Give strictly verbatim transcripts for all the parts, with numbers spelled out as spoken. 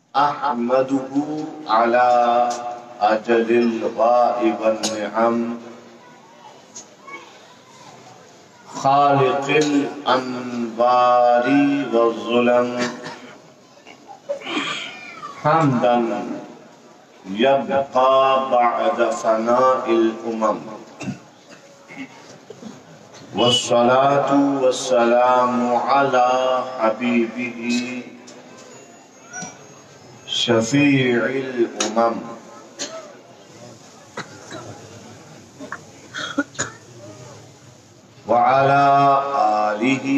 أحمده على أجل الغائب النعم خالق الأنبار والظلم حمدا يبقى بعد فناء الأمم والصلاة والسلام على حبيبه شفيع الأمم وعلى آله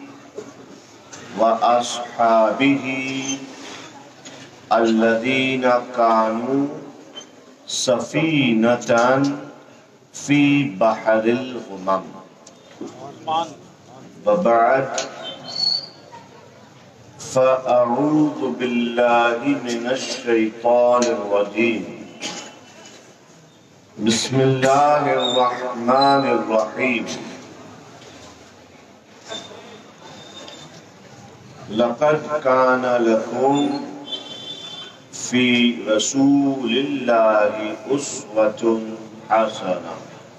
وأصحابه الذين كانوا سفينة في بحر الغمم وبعد فأعوذ بالله من الشيطان الرجيم بسم الله الرحمن الرحيم لقد كان لكم في رسول الله أسوة حسنة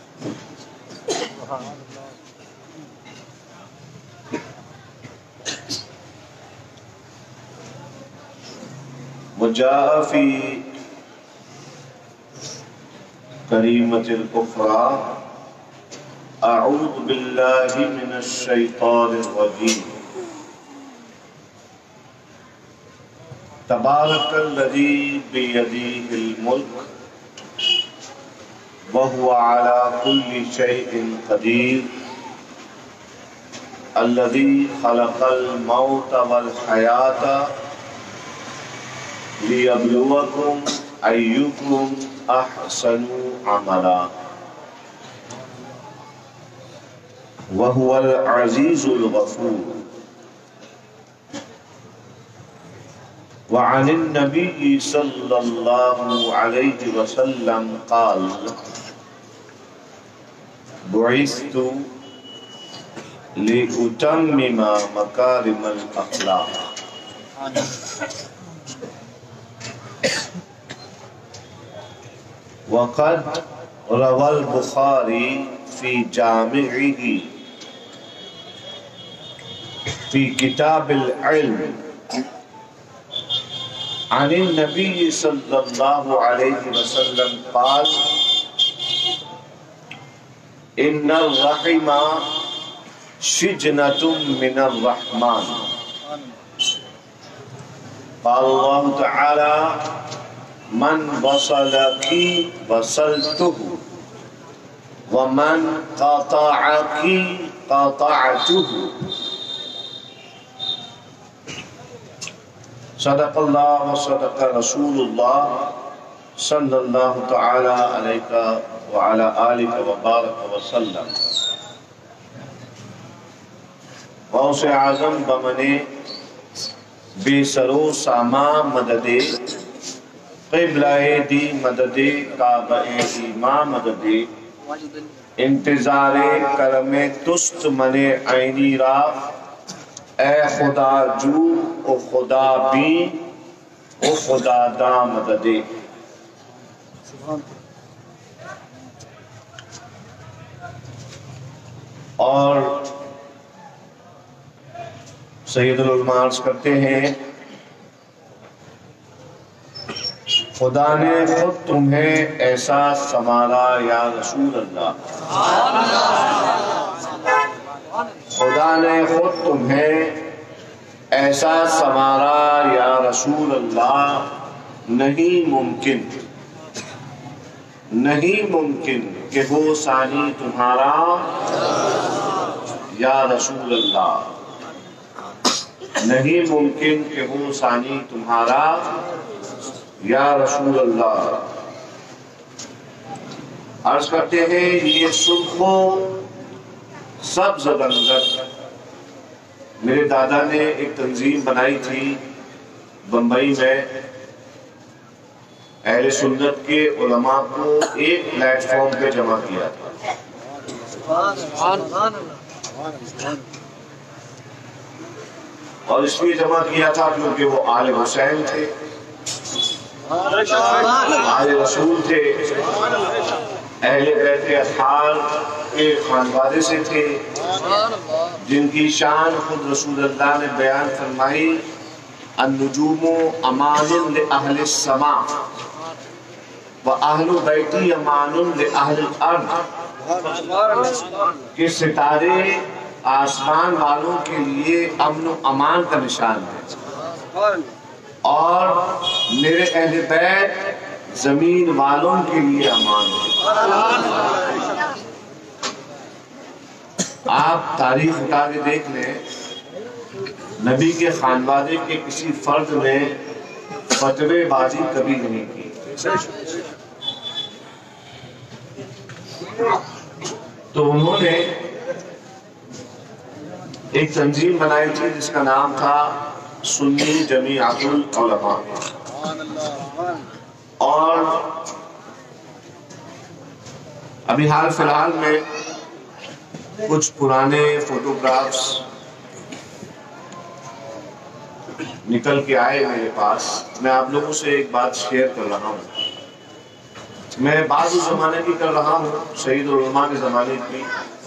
وجاء في كلمة الأخرى أعوذ بالله من الشيطان الرجيم تبارك الذي بيده الملك وهو على كل شيء قدير الذي خلق الموت والحياة ليبلوكم أيكم أحسن عملا وهو العزيز الغفور وعن النبي صلى الله عليه وسلم قال بعثت لأتمم مكارم الأخلاق وقد روى البخاري في جامعه في كتاب العلم عن النبي صلى الله عليه وسلم قال إن الرحم شجنة من الرحمن قال الله تعالى من وصلك وصلته ومن قطعك قطعته صدق اللہ و صدق رسول اللہ صلی اللہ تعالی علیہ وعلی آلہ وبارک وسلم غوث اعظم بمنے بے سرو ساما مددے قبلہ دی مددے کعبہ ایماں مددے انتظار کرم تست من عینی را اے خدا جو او خدا بھی او خدا دا مددے اور سید العلماء عرض کرتے ہیں خدا نے خود تمہیں ایسا سنوارا یا رسول اللہ خدا نے خود تمہیں ایسا سنوارا یا رسول اللہ نہیں ممکن نہیں ممکن کہ وہ ثانی تمہارا یا رسول اللہ نہیں ممکن کہ وہ ثانی تمہارا یا رسول اللہ عرض کرتے ہیں یہ سرخ و سبز رنگت میرے دادا نے ایک تنظیم بنائی تھی بمبئی میں اہل سنت کے علماء کو ایک پلیٹ فارم پہ جمع کیا تھا اور اس لیے جمع کیا تھا کیونکہ وہ آل حسین تھے آل رسول تھے، اہل بیت اطہار کے خانوادے سے تھے، جن کی شان خود رسول اللہ نے بیان فرمائی، النجوم امان لأہل السماء وَأَهْلُ بَيْتِي أَمَانٌ لِأَهْلِ الْأَرْضِ، کہ ستارے آسمان والوں کے لیے امن و امان کا نشان ہے، اور میرے اہل بیت زمین والوں کے لیے امان ہے۔ آپ تاریخ اٹھا کے دیکھ لیں، نبی کے خانوادے کے کسی فرد نے فتوے بازی کبھی نہیں کی۔ تو انہوں نے ایک تنظیم بنائی تھی جس کا نام تھا سنی جمیعۃ العلما، اور ابھی حال فی الحال میں کچھ پرانے فوٹوگرافس نکل کے آئے میرے پاس۔ میں آپ لوگوں سے ایک بات شیئر کر رہا ہوں، میں بعض اس زمانے کی کر رہا ہوں، سید العلماء کے زمانے کی،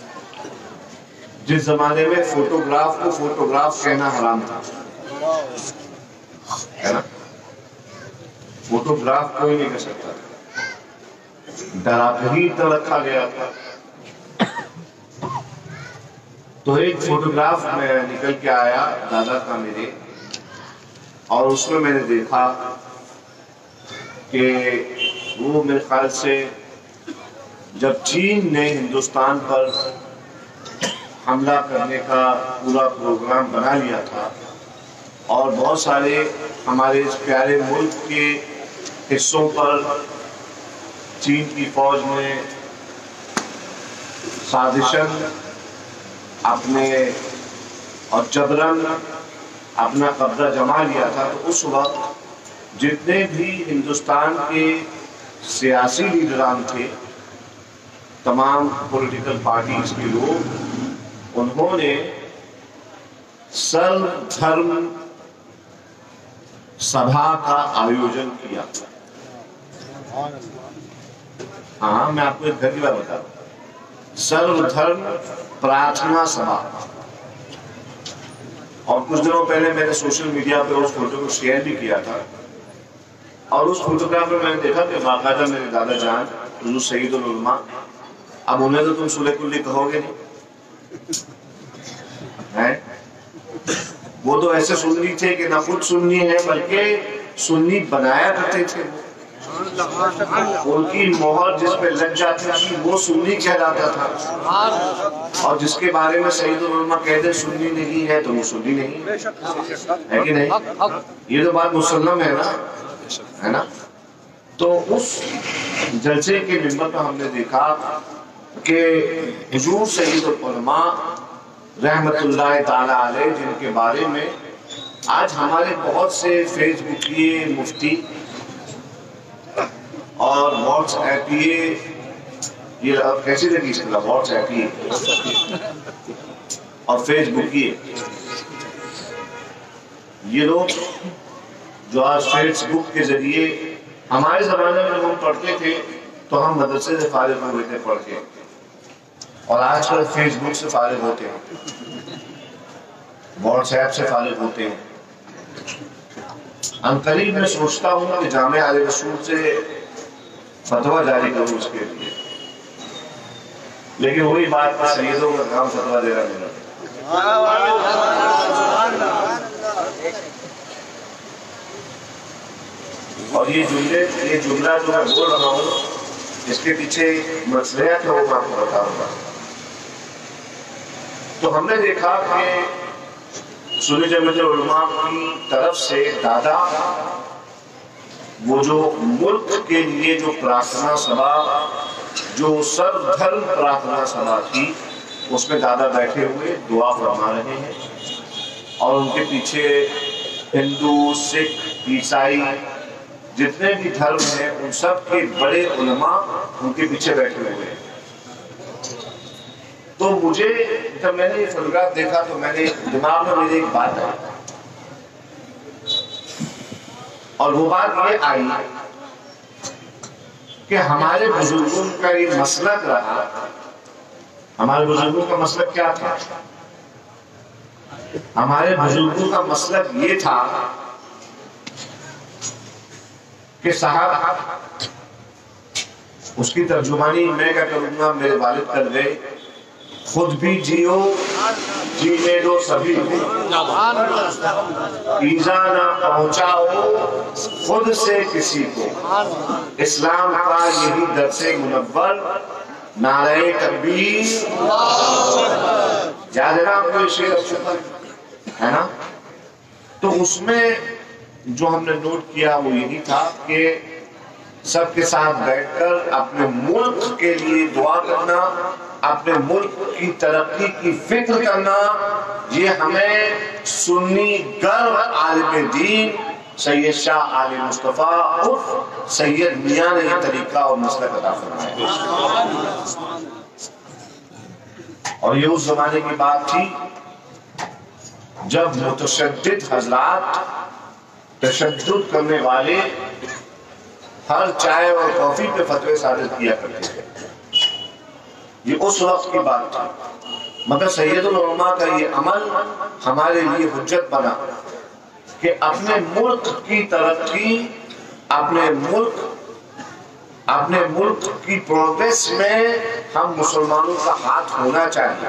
جس زمانے میں فوٹوگراف کو فوٹوگراف کہنا حرام تھا، ہے نا؟ فوٹوگراف کوئی نہیں کر سکتا تھا، ڈرا کر ہی تو رکھا گیا تھا۔ تو ایک فوٹوگراف میں نکل کے آیا دادا کا میرے، اور اس میں میں نے دیکھا کہ وہ میرے خیال سے جب چین نے ہندوستان پر حملہ کرنے کا پورا پروگرام بنا لیا تھا، اور بہت سارے ہمارے اس پیارے ملک کے حصوں پر چین کی فوج نے سازشاً اپنے اور جبراً اپنا قبضہ جما لیا تھا، تو اس وقت جتنے بھی ہندوستان کے سیاسی لیڈران تھے، تمام پولیٹیکل پارٹیز کے لوگ، انہوں نے سرو دھرم سبھا کا آیوجن کیا۔ ہاں، میں آپ کو ایک گھر کی بات بتا رہا ہوں، سرو دھرم پرارتھنا سبھا۔ اور کچھ دنوں پہلے میں نے سوشل میڈیا پہ اس فوٹو کو شیئر بھی کیا تھا، اور اس فوٹوگراف میں میں نے دیکھا کہ باقاعدہ میرے دادا جان حضور سید العلماء، اب انہیں تو تم سولہ کلی کہو گے نہیں، وہ تو ایسے سنی تھے کہ نہ خود سنی ہے بلکہ سنی بنایا کرتے تھے، ان کی مہر جس پہ لگ جاتی تھی وہ سنی کہلاتا تھا، اور جس کے بارے میں سید العلماء کہتے سنی نہیں ہے تو وہ سنی نہیں ہے کہ نہیں؟ یہ تو بات مسلم ہے نا، ہے نا؟ تو اس جلسے کے منبر پر ہم نے دیکھا کہ حضور سید العلماء رحمت اللہ تعالی علیہ، جن کے بارے میں آج ہمارے بہت سے فیس بکیے مفتی اور واٹس ایپیے، یہ کیسی لگی اس کا واٹس ایپیے اور فیس بکیے، یہ لوگ جو آج فیس بک کے ذریعے، ہمارے زمانے میں ہم پڑھتے تھے تو ہم مدرسے سے فارغ ہوئے تھے پڑھ کے، اور آج کل فیس بک سے فارغ ہوتے ہیں، واٹس ایپ سے فارغ ہوتے ہیں۔ ان قریب میں سوچتا ہوں کہ جامع علیہ رسول سے فتویٰ جاری کروں اس کے لیے، لیکن وہی بات پر سیدوں کا کام فتویٰ دے رہا میرا۔ اور یہ جملے یہ جملہ جو میں بول رہا ہوں، اس کے پیچھے مصلحت ہے، وہ میں آپ کو بتاؤں گا۔ تو ہم نے دیکھا کہ سنی جمیعۃ العلماء کی طرف سے دادا، وہ جو ملک کے لیے جو پرارتھنا سبھا، جو سرو دھرم پرارتھنا سبھا تھی، اس میں دادا بیٹھے ہوئے دعا فرما رہے ہیں، اور ان کے پیچھے ہندو، سکھ، عیسائی، جتنے بھی دھرم ہیں ان سب کے بڑے علماء ان کے پیچھے بیٹھے ہوئے ہیں۔ تو مجھے جب میں نے یہ فوٹوگراف دیکھا تو میں نے دماغ میں میرے ایک بات آئی، اور وہ بات یہ آئی کہ ہمارے بزرگوں کا یہ مسلک رہا. ہمارے بزرگوں کا مسلک کیا تھا؟ ہمارے بزرگوں کا مسلک یہ تھا کہ صاحب اس کی ترجمانی میں کیا کروں گا، میرے والد کر گئے، خود بھی جیو جینے دو سبھی کو، ایزا نہ پہنچاؤ خود سے کسی کو، اسلام کا یہی درس منور، نعرہ تکبیر. یاد ہے نا آپ کو یہ شعر ہے نا؟ تو اس میں جو ہم نے نوٹ کیا وہ یہی تھا کہ سب کے ساتھ بیٹھ کر اپنے ملک کے لیے دعا کرنا، اپنے ملک کی ترقی کی فکر کرنا، یہ ہمیں سنی گر عالم دین سید شاہ آل مصطفیٰ عرف سید میاں نے یہ طریقہ اور مسلک عطا فرمایا. اور یہ اس زمانے کی بات تھی جب متشدد حضرات، تشدد کرنے والے ہر چائے اور کافی پہ فتوے صادر کیا کرتے تھے. یہ اس وقت کی بات تھی، مگر سید العلماء کا یہ عمل ہمارے لیے حجت بنا کہ اپنے ملک کی ترقی، اپنے ملک اپنے ملک کی پروگریس میں ہم مسلمانوں کا ہاتھ ہونا چاہیے.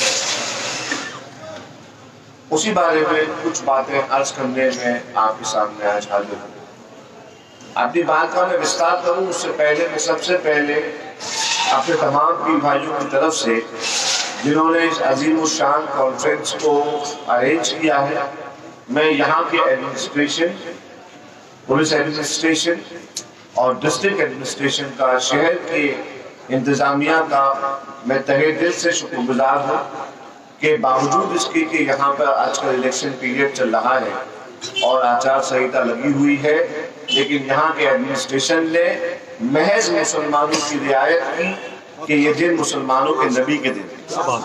اسی بارے میں کچھ باتیں عرض کرنے میں آپ کے سامنے آج حاضر ہوں. اپنی بات کا میں وستار کروں اس سے پہلے میں سب سے پہلے اپنے تمام پیر بھائیوں کی طرف سے جنہوں نے اس عظیم الشان کانفرنس کو ارینج کیا ہے، میں یہاں کے ایڈمنسٹریشن، پولیس ایڈمنسٹریشن اور ڈسٹرکٹ ایڈمنسٹریشن کا، شہر کے انتظامیہ کا میں تہہ دل سے شکر گزار ہوں کہ باوجود اس کے کہ یہاں پر آج کل الیکشن پیریڈ چل رہا ہے اور آچار سنہتا لگی ہوئی ہے، لیکن یہاں کے ایڈمنسٹریشن نے محض مسلمانوں کی رعایت کی کہ یہ دن مسلمانوں کے نبی کے دن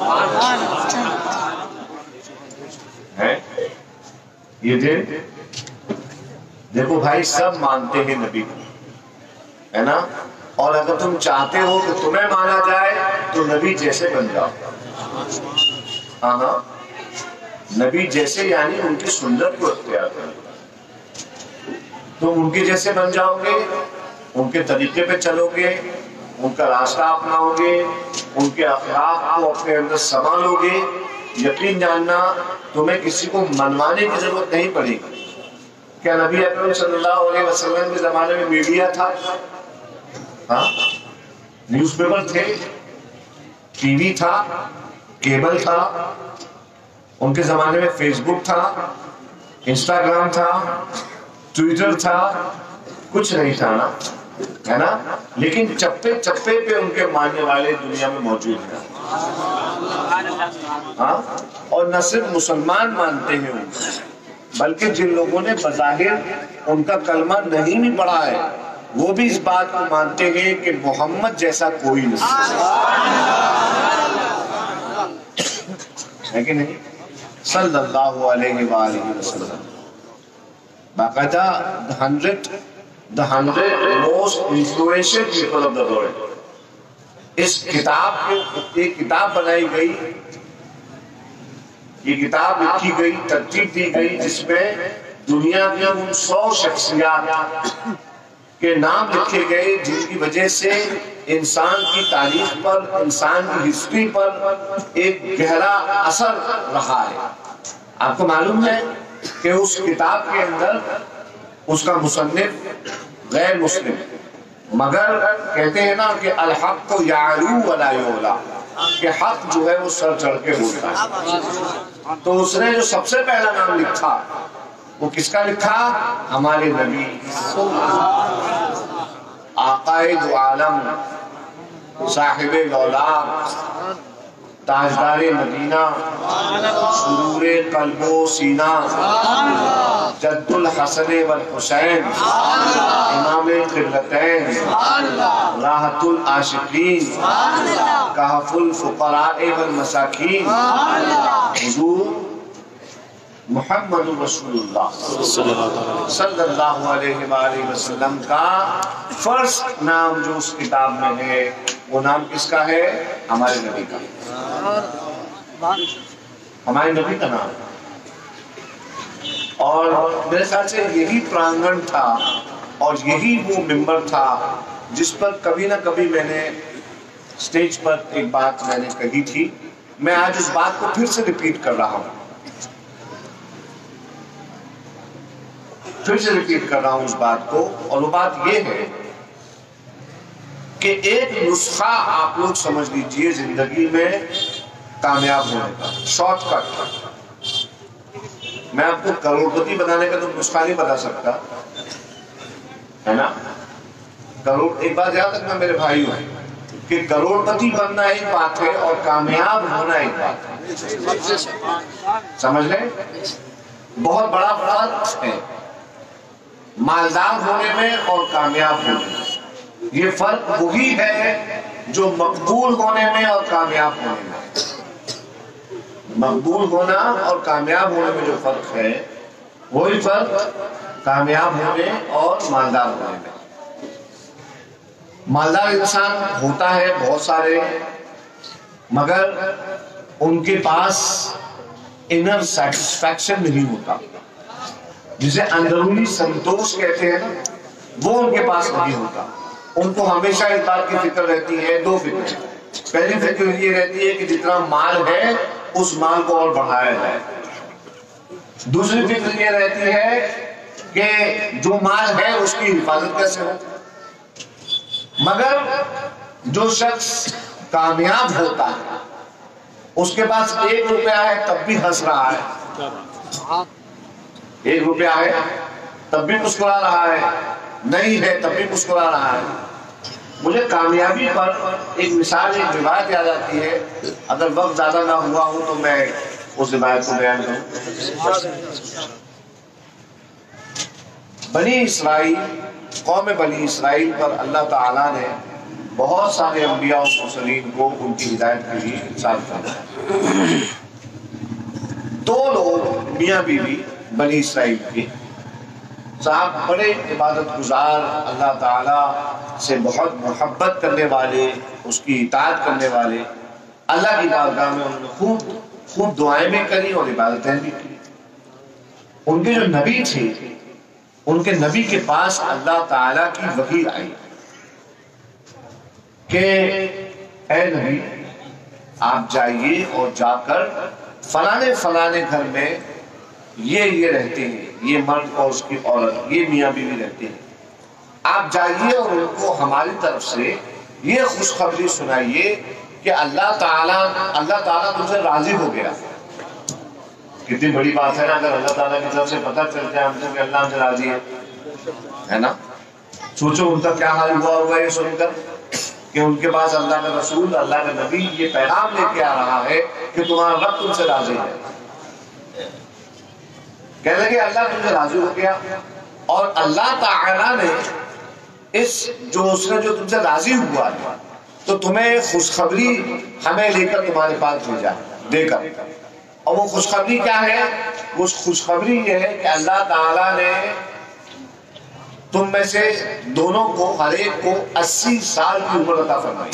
ہے. یہ دن دیکھو بھائی سب مانتے ہیں نبی کو، ہے نا؟ اور اگر تم چاہتے ہو کہ تمہیں مانا جائے تو نبی جیسے بن جاؤ. ہاں ہاں نبی جیسے یعنی ان کی سنت کو اختیار کرو. تم ان کے جیسے بن جاؤ گے، ان کے طریقے پہ چلو گے، ان کا راستہ اپناؤ گے، ان کے اخلاق کو اپنے اندر سنبھالو گے. یقین جاننا تمہیں کسی کو منوانے کی ضرورت نہیں پڑے گی. کیا نبی اکرم صلی اللہ علیہ وسلم کے زمانے میں میڈیا تھا؟ ہاں نیوز پیپر تھے، ٹی وی تھا، کیبل تھا. ان کے زمانے میں فیس بک تھا، انسٹاگرام تھا، ٹویٹر تھا، کچھ نہیں تھا نا، ہے نا؟ لیکن چپے چپے پہ ان کے ماننے والے دنیا میں موجود ہیں. ہاں اور نہ صرف مسلمان مانتے ہیں ان کو، بلکہ جن لوگوں نے بظاہر ان کا کلمہ نہیں بھی پڑھا ہے وہ بھی اس بات کو مانتے ہیں کہ محمد جیسا کوئی نہیں ہے کہ نہیں صلی اللہ علیہ وآلہ وسلم. باقاعدہ the hundred the hundred most influential people of the world. اس کتاب کے ایک کتاب بنائی گئی، یہ کتاب لکھی گئی، ترتیب دی گئی جس میں دنیا کی ان سو شخصیات کے نام لکھے گئے جن کی وجہ سے انسان کی تاریخ پر، انسان کی ہسٹری پر ایک گہرا اثر رہا ہے. آپ کو معلوم ہے کہ اس کتاب کے اندر اس کا مصنف غیر مسلم، مگر کہتے ہیں نا کہ الحق کو یعلو ولا یعلا، کہ حق جو ہے وہ سر چڑھ کے بولتا ہے. تو اس نے جو سب سے پہلا نام لکھا وہ کس کا لکھا؟ ہمارے نبی آقائے دو عالم، صاحب لولاک، تاجدار مدینہ، سرور قلب و سینہ، جد الحسن والحسین، امام قبلتین، راحت العاشقین، کہف الفقراء والمساکین. حضور محمد رسول اللہ صلی اللہ علیہ وآلہ وسلم کا فرسٹ نام جو اس کتاب میں ہے وہ نام کس کا ہے؟ ہمارے نبی کا، ہمارے نبی کا نام۔ اور میرے خیال سے یہی پرانگن تھا اور یہی وہ ممبر تھا جس پر کبھی نہ کبھی میں نے سٹیج پر ایک بات میں نے کہی تھی۔ میں آج اس بات کو پھر سے ریپیٹ کر رہا ہوں پھر سے ریپیٹ کر رہا ہوں اس بات کو، اور وہ بات یہ ہے کہ ایک نسخہ آپ لوگ سمجھ لیجئے زندگی میں کامیاب ہونے کا، شارٹ کٹ۔ میں آپ کو کروڑپتی بنانے کا تو نسخہ نہیں بتا سکتا ہے نا۔ کروڑ ایک بات یاد رکھنا میرے بھائی ہو کہ کروڑپتی بننا ایک بات ہے اور کامیاب ہونا ایک بات ہے، سمجھ لیں؟ بہت بڑا فرق ہے مالدار ہونے میں اور کامیاب ہونے میں۔ یہ فرق وہی ہے جو مقبول ہونے میں اور کامیاب ہونے میں۔ مقبول ہونا اور کامیاب ہونے میں جو فرق ہے وہی فرق کامیاب ہونے اور مالدار ہونے میں۔ مالدار انسان ہوتا ہے بہت سارے، مگر ان کے پاس انر سیٹسفیکشن نہیں ہوتا، جسے اندرونی سنتوش کہتے ہیں نا، وہ ان کے پاس نہیں ہوتا۔ ان کو ہمیشہ اس بات کی فکر رہتی ہے، دو فکر۔ پہلی فکر یہ رہتی ہے کہ جتنا مال ہے اس مال کو اور بڑھایا جائے۔ دوسری فکر یہ رہتی ہے کہ جو مال ہے اس کی حفاظت کیسے ہو۔ مگر جو شخص کامیاب ہوتا ہے اس کے پاس ایک روپیہ ہے تب بھی ہنس رہا ہے، ایک روپیہ ہے تب بھی مسکرا رہا ہے، نہیں ہے تب بھی مسکرا رہا ہے۔ مجھے کامیابی پر ایک مثال ایک روایت یاد آتی ہے، اگر وقت زیادہ نہ ہوا ہو تو میں اس روایت کو بیان کروں۔ بنی اسرائیل، قوم بنی اسرائیل پر اللہ تعالیٰ نے بہت سارے انبیاء و مرسلین کو ان کی ہدایت کے لیے ارسال فرمایا۔ دو لوگ میاں بیوی بنی اسرائیل کے صاحب بڑے عبادت گزار، اللہ تعالیٰ سے بہت محبت کرنے والے، اس کی اطاعت کرنے والے، اللہ کی بارگاہ میں انہوں نے خوب خوب دعائیں بھی کری اور عبادتیں بھی کی۔ ان کے جو نبی تھے، ان کے نبی کے پاس اللہ تعالیٰ کی وحی آئی کہ اے نبی آپ جائیے اور جا کر فلانے فلانے گھر میں یہ یہ رہتے ہیں، یہ مرد اور اس کی عورت، یہ میاں بیوی رہتے ہیں، آپ جائیے اور ان کو ہماری طرف سے یہ خوشخبری سنائیے کہ اللہ تعالیٰ اللہ تعالیٰ تم سے راضی ہو گیا۔ کتنی بڑی بات ہے نا، اگر اللہ تعالیٰ کی طرف سے پتہ چل جائے ہم سے کہ اللہ ہم سے راضی ہے، ہے نا۔ سوچو ان کا کیا حال ہوا ہوگا یہ سن کر کہ ان کے پاس اللہ کا رسول، اللہ کا نبی یہ پیغام لے کے آ رہا ہے کہ تمہارا رب تم سے راضی ہے۔ کہنے لگے اللہ تم سے راضی ہو گیا، اور اللہ تعالیٰ نے اس جو اس نے جو تم سے راضی ہوا ہے تو تمہیں خوشخبری ہمیں لے کر تمہارے پاس بھیجا دے کر۔ اور وہ خوشخبری کیا ہے؟ وہ خوشخبری یہ ہے کہ اللہ تعالیٰ نے تم میں سے دونوں کو، ہر ایک کو اسی سال کی عمر عطا فرمائی۔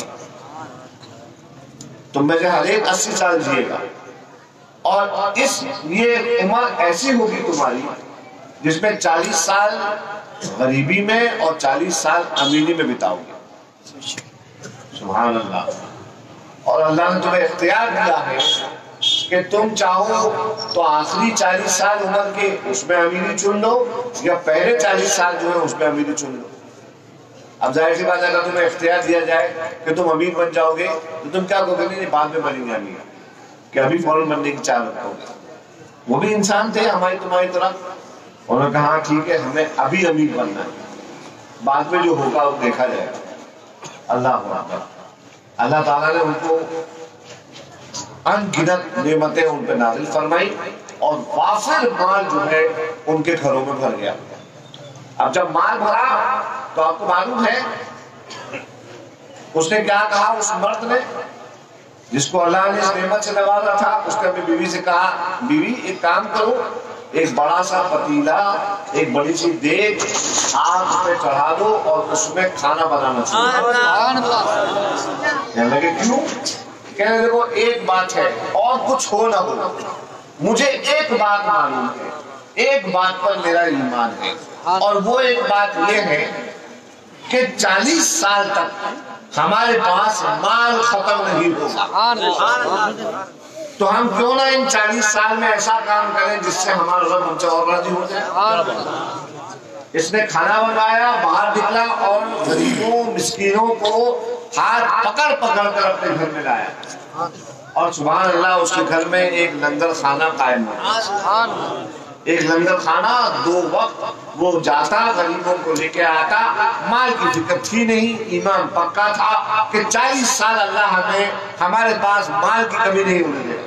تم میں سے ہر ایک اسی سال جیے گا، اور اس یہ عمر ایسی ہوگی تمہاری جس میں چالیس سال غریبی میں اور چالیس سال امیری میں بتاؤ گے۔ سبحان اللہ۔ اور اللہ نے تمہیں اختیار دیا ہے کہ تم چاہو تو آخری چالیس سال عمر کے اس میں امیری چن لو، یا پہلے چالیس سال جو ہے اس میں امیری چن لو۔ اب ظاہر سی بات ہے اگر تمہیں اختیار دیا جائے کہ تم امیر بن جاؤ گے تو تم کیا کہو گے؟ نہیں بعد میں بنیں گے امیر، کہ ابھی فوراً بننے کی چاہ رکھو گے۔ وہ بھی انسان تھے ہماری تمہاری طرح، انہوں نے کہا ٹھیک ہے ہمیں ابھی امیر بننا ہے، بعد میں جو ہوگا وہ دیکھا جائے گا۔ اللہ اکبر۔ اللہ تعالیٰ نے ان کو ان گنت نعمتیں ان پہ نازل فرمائی، اور وافر مال جو ہے ان کے گھروں میں بھر گیا۔ اب جب مال بھرا تو آپ کو معلوم ہے اس نے کیا کہا؟ اس مرد نے جس کو اللہ نے اس نعمت سے نوازا تھا، اس نے اپنی بیوی سے کہا بیوی ایک کام کرو، ایک بڑا سا پتیلا، ایک بڑی سی دیگ آگ پہ چڑھا دو اور اس میں کھانا بنانا چاہیے. کہنے لگے کیوں؟ کہنے دیکھو ایک بات ہے، اور کچھ ہو نہ ہو مجھے ایک بات معلوم ہے، ایک بات پر میرا ایمان ہے، اور وہ ایک بات یہ ہے کہ چالیس سال تک ہمارے پاس مال ختم نہیں ہوگا، تو ہم کیوں نہ ان چالیس سال میں ایسا کام کریں جس سے ہمارا رب ہم سے اور راضی ہو جائے. اس نے کھانا بنایا، باہر نکلا اور غریبوں مسکینوں کو ہاتھ پکڑ پکڑ کر اپنے گھر میں لایا، اور سبحان اللہ اس کے گھر میں ایک لنگر خانہ قائم ہوا. ایک لنگر خانہ، دو وقت وہ جاتا غریبوں کو لے کے آتا، مال کی فکر تھی نہیں، ایمان پکا تھا کہ چالیس سال اللہ ہمیں ہمارے پاس مال کی کمی نہیں ہونے دے.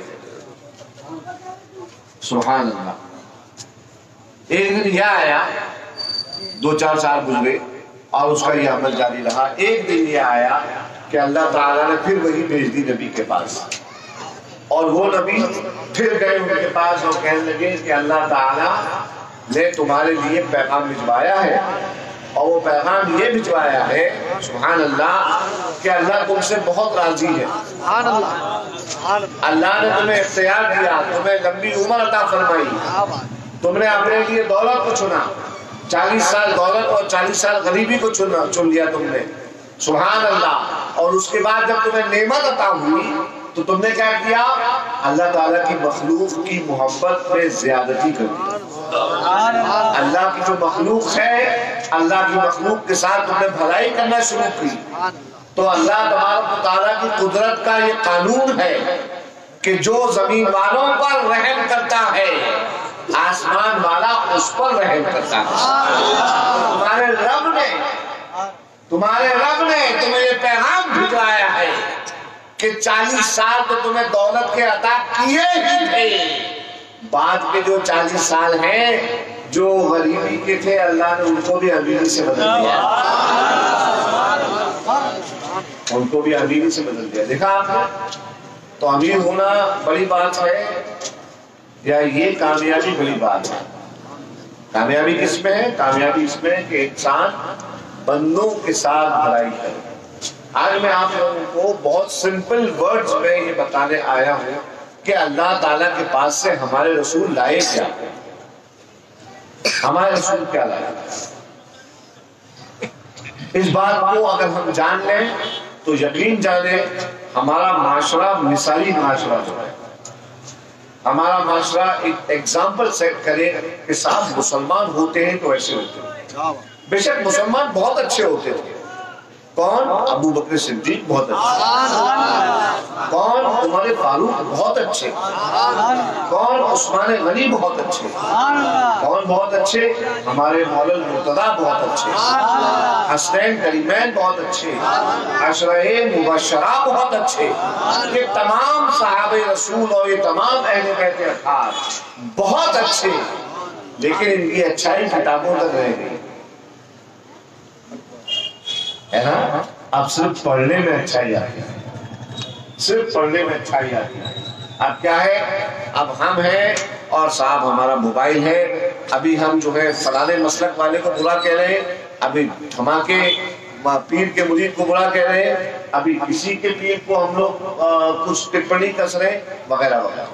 سبحان اللہ. ایک دن یہ آیا، دو چار سال گزرے اور اس کا یہ عمل جاری رہا. ایک دن یہ آیا کہ اللہ تعالیٰ نے پھر وہی بھیج دی نبی کے پاس، اور وہ نبی پھر گئے ان کے پاس اور کہنے لگے کہ اللہ تعالیٰ نے تمہارے لیے پیغام بھجوایا ہے، اور وہ پیغام یہ بھجوایا ہے سبحان اللہ کہ اللہ تم سے بہت راضی ہے. اللہ نے تمہیں اختیار دیا، تمہیں لمبی عمر عطا فرمائی، تم نے اپنے لیے دولت کو چنا، چالیس سال دولت اور چالیس سال غریبی کو چنا چن لیا تم نے سبحان اللہ. اور اس کے بعد جب تمہیں نعمت عطا ہوئی تو تم نے کیا کیا؟ اللہ تعالیٰ کی مخلوق کی محبت میں زیادتی کر دی. اللہ کی جو مخلوق ہے، اللہ کی مخلوق کے ساتھ تم نے بھلائی کرنا شروع کی. تو اللہ تبارک و تعالیٰ کی قدرت کا یہ قانون ہے کہ جو زمین والوں پر رحم کرتا ہے آسمان والا اس پر رحم کرتا ہے. تمہارے رب نے تمہارے رب نے تمہیں یہ پیغام بھجوایا ہے کہ چالیس سال تو تمہیں دولت کے عطا کیے ہی تھے، بعد کے جو چالیس سال ہیں جو غریبی کے تھے اللہ نے ان کو بھی امیری سے بدل دیا، ان کو بھی امیری سے بدل دیا. دیکھا آپ نے؟ تو امیر ہونا بڑی بات ہے یا یہ کامیابی بڑی بات ہے؟ کامیابی کس میں ہے؟ کامیابی اس میں ہے کہ انسان بندوں کے ساتھ بھلائی کرے. آج میں آپ لوگوں کو بہت سمپل ورڈز میں یہ بتانے آیا ہوں کہ اللہ تعالیٰ کے پاس سے ہمارے رسول لائے کیا، ہمارے رسول کیا لائے. اس بات کو اگر ہم جان لیں تو یقین جانیں ہمارا معاشرہ مثالی معاشرہ جو ہے، ہمارا معاشرہ ایک ایگزامپل سیٹ کرے کہ صاحب مسلمان ہوتے ہیں تو ایسے ہوتے ہیں. بے شک مسلمان بہت اچھے ہوتے تھے. کون؟ ابو بکر صدیق بہت اچھے، کون؟ عمر فاروق بہت اچھے، کون؟ عثمان غنی بہت اچھے، کون بہت اچھے؟ ہمارے مولا المرتضیٰ بہت اچھے، حسنین کریمین بہت اچھے، عشرہ مبشرہ بہت اچھے. یہ تمام صحابہ رسول اور یہ تمام اہل بیت اطہار بہت اچھے، لیکن ان کی اچھائی کتابوں تک رہ گئی ہے نا. اب صرف پڑھنے میں اچھائی آتی ہے، صرف پڑھنے میں اچھائی آتی ہے. اب کیا ہے؟ اب ہم ہیں اور صاحب ہمارا موبائل ہے، ابھی ہم جو ہے فلانے مسلک والے کو برا کہہ رہے ہیں، ابھی دھماکے پیر کے مرید کو برا کہہ رہے ہیں، ابھی کسی کے پیر کو ہم لوگ کچھ ٹپڑی کس رہے وغیرہ وغیرہ،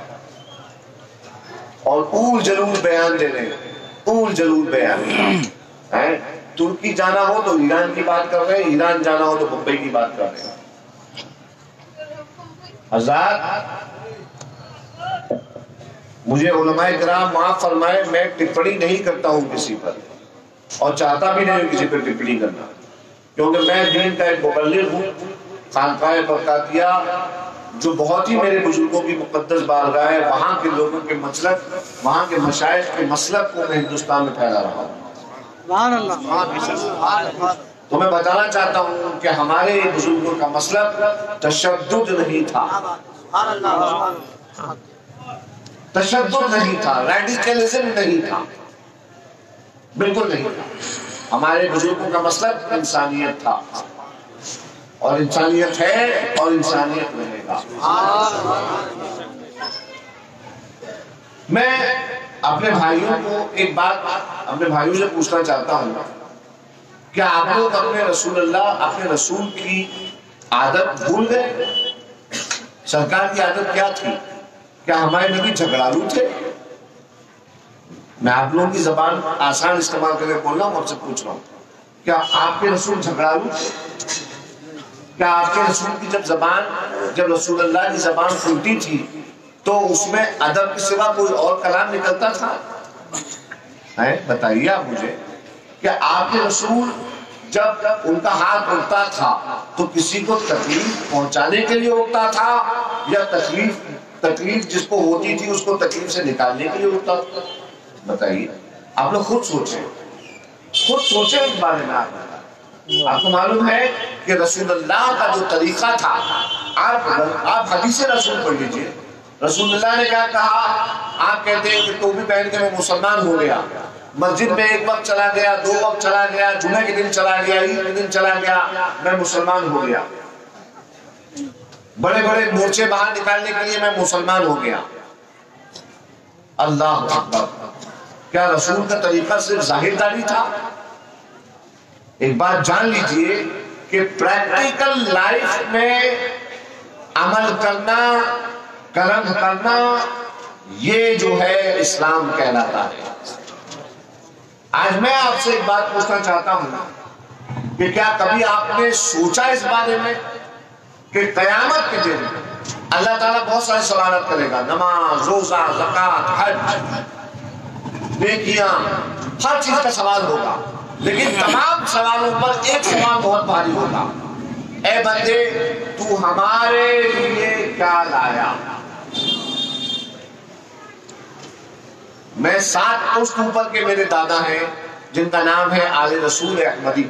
اور اول جلول بیان دے رہے ہیں، اول جلول بیان ہے. ترکی جانا ہو تو ایران کی بات کر رہے ہیں، ایران جانا ہو تو ممبئی کی بات کر رہے ہیں. حضرات مجھے علماء کرام معاف فرمائے، میں ٹپڑی نہیں کرتا ہوں کسی پر، اور چاہتا بھی نہیں ہوں کسی پر ٹپڑی کرنا، کیونکہ میں دین کا ایک مبلغ ہوں. خانقاہ برکاتیہ جو بہت ہی میرے بزرگوں کی مقدس بارگاہ ہے، وہاں کے لوگوں کے مسلک، وہاں کے مشائخ کے مسلک کو میں ہندوستان میں پھیلا رہا ہوں. تو میں بتانا چاہتا ہوں کہ ہمارے بزرگوں کا مسلک تشدد نہیں تھا، تشدد نہیں تھا، ریڈیکلزم نہیں تھا، بالکل نہیں تھا. ہمارے بزرگوں کا مسلک انسانیت تھا، اور انسانیت ہے اور انسانیت رہے گا. میں اپنے بھائیوں کو ایک بات اپنے بھائیوں سے پوچھنا چاہتا ہوں، کیا آپ لوگ اپنے رسول اللہ اپنے رسول کی عادت بھول گئے؟ سرکار کی عادت کیا تھی؟ کیا ہمارے نبی جھگڑالو تھے؟ میں آپ لوگوں کی زبان آسان استعمال کر کے بول رہا ہوں، آپ سے پوچھ رہا ہوں، کیا آپ کے رسول جھگڑالو تھے؟ کیا آپ کے رسول کی جب زبان جب رسول اللہ کی زبان کھلتی تھی تو اس میں ادب کے سوا کوئی اور کلام نکلتا تھا؟ بتائیے آپ مجھے، کہ آپ کے رسول جب ان کا ہاتھ اٹھتا تھا تو کسی کو تکلیف پہنچانے کے لیے اٹھتا تھا یا تکلیف تکلیف جس کو ہوتی تھی اس کو تکلیف سے نکالنے کے لیے اٹھتا تھا؟ بتائیے، آپ لوگ خود سوچیں خود سوچیں اس بارے میں۔ آپ آپ کو معلوم ہے کہ رسول اللہ کا جو طریقہ تھا، آپ آپ حدیث رسول پڑھ لیجئے، رسول اللہ نے کیا کہا؟ آپ کہتے ہیں کہ ٹوپی پہن کے میں مسلمان ہو گیا، مسجد میں ایک وقت چلا گیا، دو وقت چلا گیا، جمعہ کے دن چلا گیا، عید کے دن چلا گیا، میں مسلمان ہو گیا، بڑے بڑے مورچے باہر نکالنے کے لیے میں مسلمان ہو گیا۔ اللہ اکبر! کیا رسول کا طریقہ صرف ظاہر داری تھا؟ ایک بات جان لیجئے کہ پریکٹیکل لائف میں عمل کرنا، کرم کرنا، یہ جو ہے اسلام کہلاتا ہے۔ آج میں آپ سے ایک بات پوچھنا چاہتا ہوں کہ کیا کبھی آپ نے سوچا اس بارے میں کہ قیامت کے دن اللہ تعالیٰ بہت سارے سوالات کرے گا، نماز، روزہ، زکوٰۃ، حج، نیکیاں، ہر چیز کا سوال ہوگا، لیکن تمام سوالوں پر ایک سوال بہت بھاری ہوگا، اے بندے تو ہمارے لیے کیا لایا؟ میں سات پشت اوپر کے میرے دادا ہیں جن کا نام ہے آل رسول احمدی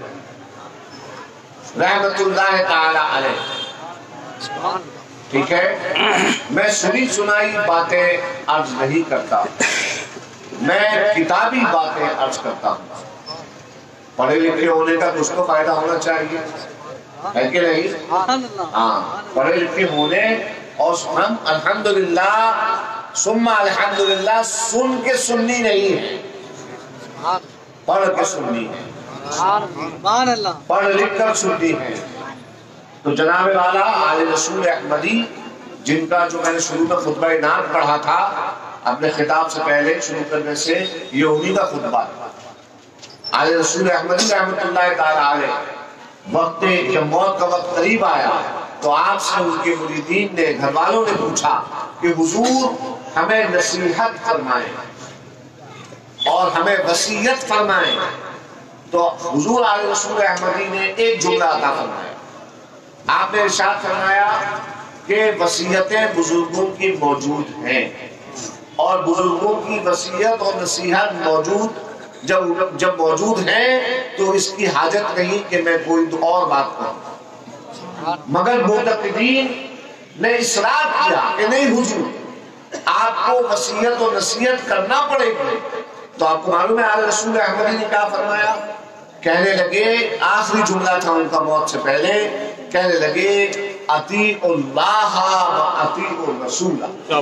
رحمت اللہ تعالی علیہ، ٹھیک ہے؟ میں سنی سنائی باتیں عرض نہیں کرتا، میں کتابی باتیں عرض کرتا ہوں۔ پڑھے لکھے ہونے کا کچھ تو فائدہ ہونا چاہیے، ہے کہ نہیں؟ ہاں، پڑھے لکھے ہونے، اور ہم الحمدللہ ثم الحمدللہ سن کے سننی نہیں ہے، پڑھ کے سننی ہے، پڑھ لکھ کر سننی ہے۔ تو جناب والا آل رسول احمدی، جن کا جو میں نے شروع میں خطبہ نعت پڑھا تھا اپنے خطاب سے پہلے شروع کرنے سے، یہ انہی کا خطبہ تھا۔ آل رسول احمدی رحمت اللہ تعالی علیہ، وقت جب موت کا وقت قریب آیا تو آپ سے ان کے مریدین نے، گھر والوں نے پوچھا کہ حضور ہمیں نصیحت فرمائیں اور ہمیں وصیت فرمائیں، تو حضور آل رسول احمدی نے ایک جملہ عطا فرمایا۔ آپ نے ارشاد فرمایا کہ وصیتیں بزرگوں کی موجود ہیں، اور بزرگوں کی وصیت اور نصیحت موجود جب جب موجود ہیں تو اس کی حاجت نہیں کہ میں کوئی اور بات کروں، مگر معتقدین نے اصرار کیا کہ نہیں حضور آپ کو وصیت اور نصیحت کرنا پڑے گی، تو آپ کو معلوم ہے آل رسول احمدی نے کیا فرمایا؟ کہنے لگے، آخری جملہ تھا ان کا موت سے پہلے، کہنے لگے اطیعوا اللہ و اطیعوا الرسول،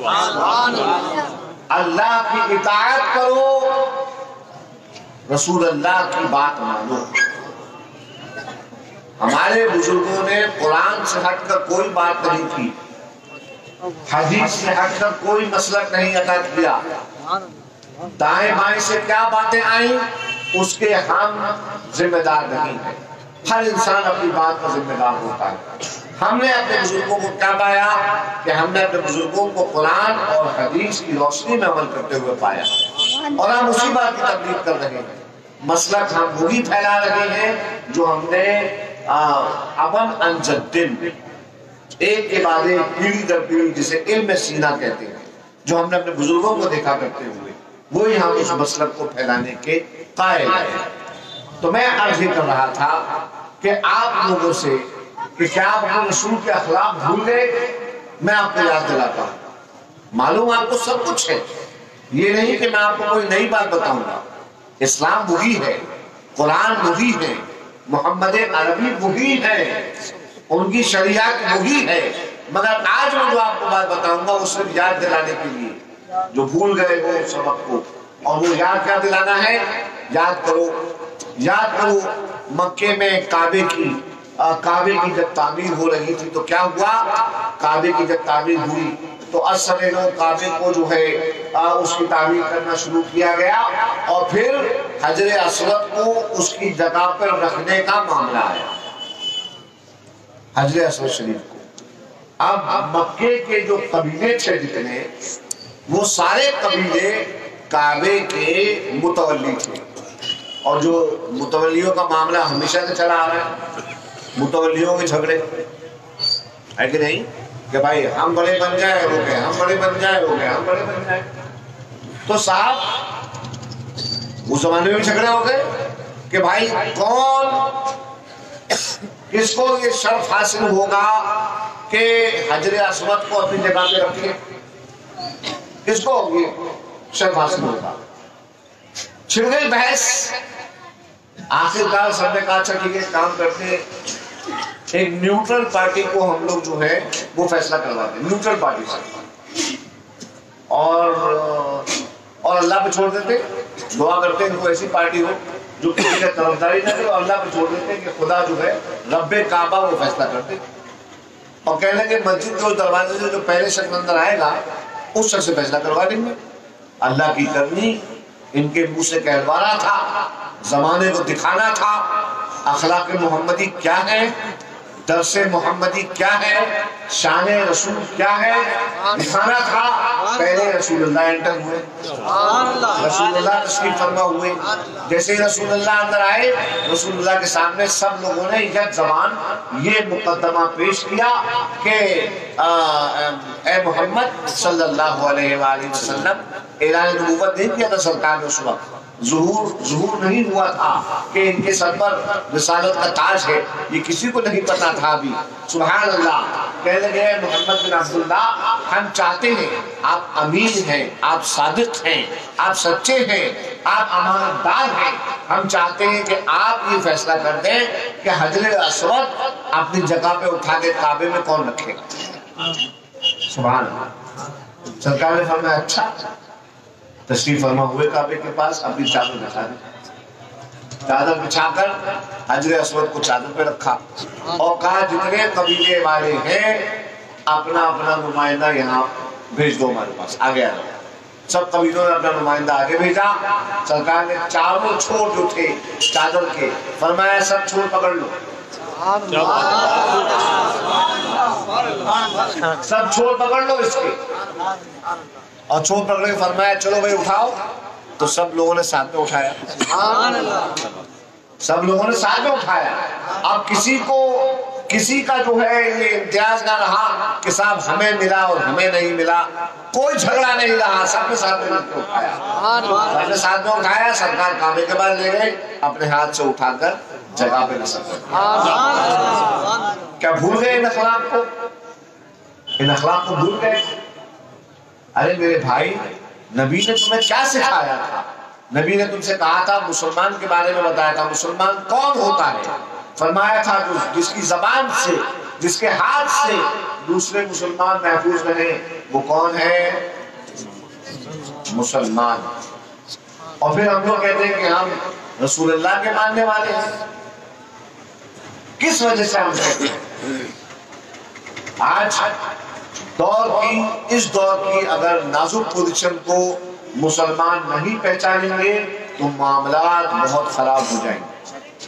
اللہ کی اطاعت کرو، رسول اللہ کی بات مانو۔ ہمارے بزرگوں نے قرآن سے ہٹ کر کوئی بات نہیں کی، حدیث سے ہٹ کر کوئی مسلک نہیں عطا کیا، دائیں بائیں سے کیا باتیں آئیں اس کے ہم ذمہ دار نہیں ہیں، ہر انسان اپنی بات کا ذمہ دار ہوتا ہے۔ ہم نے اپنے بزرگوں کو کیا پایا کہ ہم نے اپنے بزرگوں کو قرآن اور حدیث کی روشنی میں عمل کرتے ہوئے پایا، اور ہم اسی بات کی تبلیغ کر رہے ہیں۔ مسلک ہم وہی پھیلا رہے ہیں جو ہم نے ابن انجدن، ایک کے بعد ایک، پیڑھی در پیڑھی، جسے علم سینہ کہتے ہیں، جو ہم نے اپنے بزرگوں کو دیکھا کرتے ہوئے، وہی ہم اس مسلک کو پھیلانے کے قائل ہیں۔ تو میں عرض ہی کر رہا تھا کہ آپ لوگوں سے کہ کیا آپ اپنے رسول کے اخلاق بھول گئے؟ میں آپ کو یاد دلاتا ہوں، معلوم آپ کو سب کچھ ہے، یہ نہیں کہ میں آپ کو کوئی نئی بات بتاؤں گا۔ اسلام وہی ہے، قرآن وہی ہے، محمد عربی وہی ہے، ان کی شریعت وہی ہے، مگر آج میں جو آپ کو بات بتاؤں گا وہ صرف یاد دلانے کے لیے، جو بھول گئے ہو سبق کو، اور وہ یاد کیا دلانا ہے؟ یاد کرو یاد کرو مکے میں کعبے کی کعبے کی جب تعمیر ہو رہی تھی تو کیا ہوا؟ کعبے کی جب تعمیر ہوئی تو اصل لوگ کعبے کو جو ہے اس کی تعمیر کرنا شروع کیا گیا، اور پھر حجر اسود کو اس کی جگہ پر رکھنے کا معاملہ آیا، حجر اسود شریف کو۔ اب مکے کے جو قبیلے تھے جتنے، وہ سارے قبیلے کعبے کے متولی تھے، اور جو متولیوں کا معاملہ ہمیشہ سے چلا آ رہا ہے، متولیوں کے جھگڑے ہے کہ نہیں، کہ بھائی ہم بڑے بن جائے ہو گئے، ہم بڑے بن جائے ہو گئے، ہم بڑے بن جائے۔ تو صاحب اس زمانے میں جھگڑے ہو گئے کہ بھائی کون کس کو یہ شرف حاصل ہوگا کہ حجر اسود کو اپنی جگہ پہ رکھے، کس کو یہ شرف حاصل ہوگا؟ چھڑ گئی بحث۔ آخر کار سب نے کہا اچھا ٹھیک ہے کام کرتے، ایک نیوٹرل پارٹی کو ہم لوگ جو ہے وہ فیصلہ کرواتے ہیں، نیوٹرل پارٹی سے، اور اور اللہ پہ چھوڑ دیتے، دعا کرتے ہیں کہ کوئی ایسی پارٹی ہو جو کسی کا طرفداری نہ کرے، اور اللہ پہ چھوڑ دیتے ہیں کہ خدا جو ہے رب کعبہ وہ فیصلہ کرتے، اور کہنے لگے مسجد کے دروازے سے جو پہلے شخص اندر آئے گا اس شخص سے فیصلہ کروا دیں گے۔ اللہ کی کرنی ان کے منہ سے کہلوانا تھا، زمانے کو دکھانا تھا اخلاق محمدی کیا ہے، درس محمدی کیا ہے، شان رسول کیا ہے، دکھانا تھا۔ پہلے رسول اللہ انٹر ہوئے، رسول اللہ تشریف فرما ہوئے، جیسے ہی رسول اللہ اندر آئے، رسول اللہ کے سامنے سب لوگوں نے یک زبان یہ مقدمہ پیش کیا کہ اے محمد صلی اللہ علیہ وآلہ وسلم، اعلان نبوت نہیں کیا تھا سرکار نے اس وقت، ظہور ظہور نہیں ہوا تھا کہ ان کے سر پر رسالت کا تاج ہے، یہ کسی کو نہیں پتا تھا ابھی۔ سبحان اللہ۔ کہنے لگے محمد بن عبداللہ، ہم چاہتے ہیں، آپ امین ہیں، آپ صادق ہیں، آپ سچے ہیں، آپ امانت دار ہیں، ہم چاہتے ہیں کہ آپ یہ فیصلہ کر دیں کہ حجر اسود اپنی جگہ پہ اٹھا کے کعبے میں کون رکھے گا۔ سبحان اللہ۔ سرکار نے فرمایا اچھا، تشریف فرما ہوئے کعبے کے پاس، اپنی چادر بچھا دی، چادر بچھا کر حجر اسود کو چادر پہ رکھا، اور کہا جتنے قبیلے والے ہیں اپنا اپنا نمائندہ یہاں بھیج دو ہمارے پاس، آگے آ جاؤ۔ سب قبیلوں نے اپنا نمائندہ آگے بھیجا۔ سرکار نے چاروں چھوڑ جو تھے چادر کے، فرمایا سب چھوڑ پکڑ لو، سب چھوڑ پکڑ لو اس کے، اور چھوڑ پکڑ کے فرمایا چلو بھائی اٹھاؤ، تو سب لوگوں نے ساتھ میں اٹھایا، سب لوگوں نے ساتھ میں اٹھایا۔ اب کسی کو کسی کا جو ہے یہ امتیاز نہ رہا کہ صاحب ہمیں ملا اور ہمیں نہیں ملا، کوئی جھگڑا نہیں رہا، سب نے ساتھ میں مل کے اٹھایا، سب نے ساتھ میں اٹھایا۔ سرکار کعبے کے بعد لے گئے، اپنے ہاتھ سے اٹھا کر جگہ پہ نصب کر دیا۔ کیا بھول گئے ان اخلاق کو؟ ان اخلاق کو بھول گئے؟ ارے میرے بھائی، نبی نے تمہیں کیا سکھایا تھا؟ نبی نے تم سے کہا تھا، مسلمان کے بارے میں بتایا تھا، مسلمان کون ہوتا ہے؟ فرمایا تھا جس کی زبان سے، جس کے ہاتھ سے دوسرے مسلمان محفوظ رہیں، وہ کون ہے؟ مسلمان۔ اور پھر ہم لوگ کہتے ہیں کہ ہم رسول اللہ کے ماننے والے ہیں، کس وجہ سے ہم کہتے ہیں؟ آج دور کی اس دور کی اگر نازک پوزیشن کو مسلمان نہیں پہچانیں گے تو معاملات بہت خراب ہو جائیں گے۔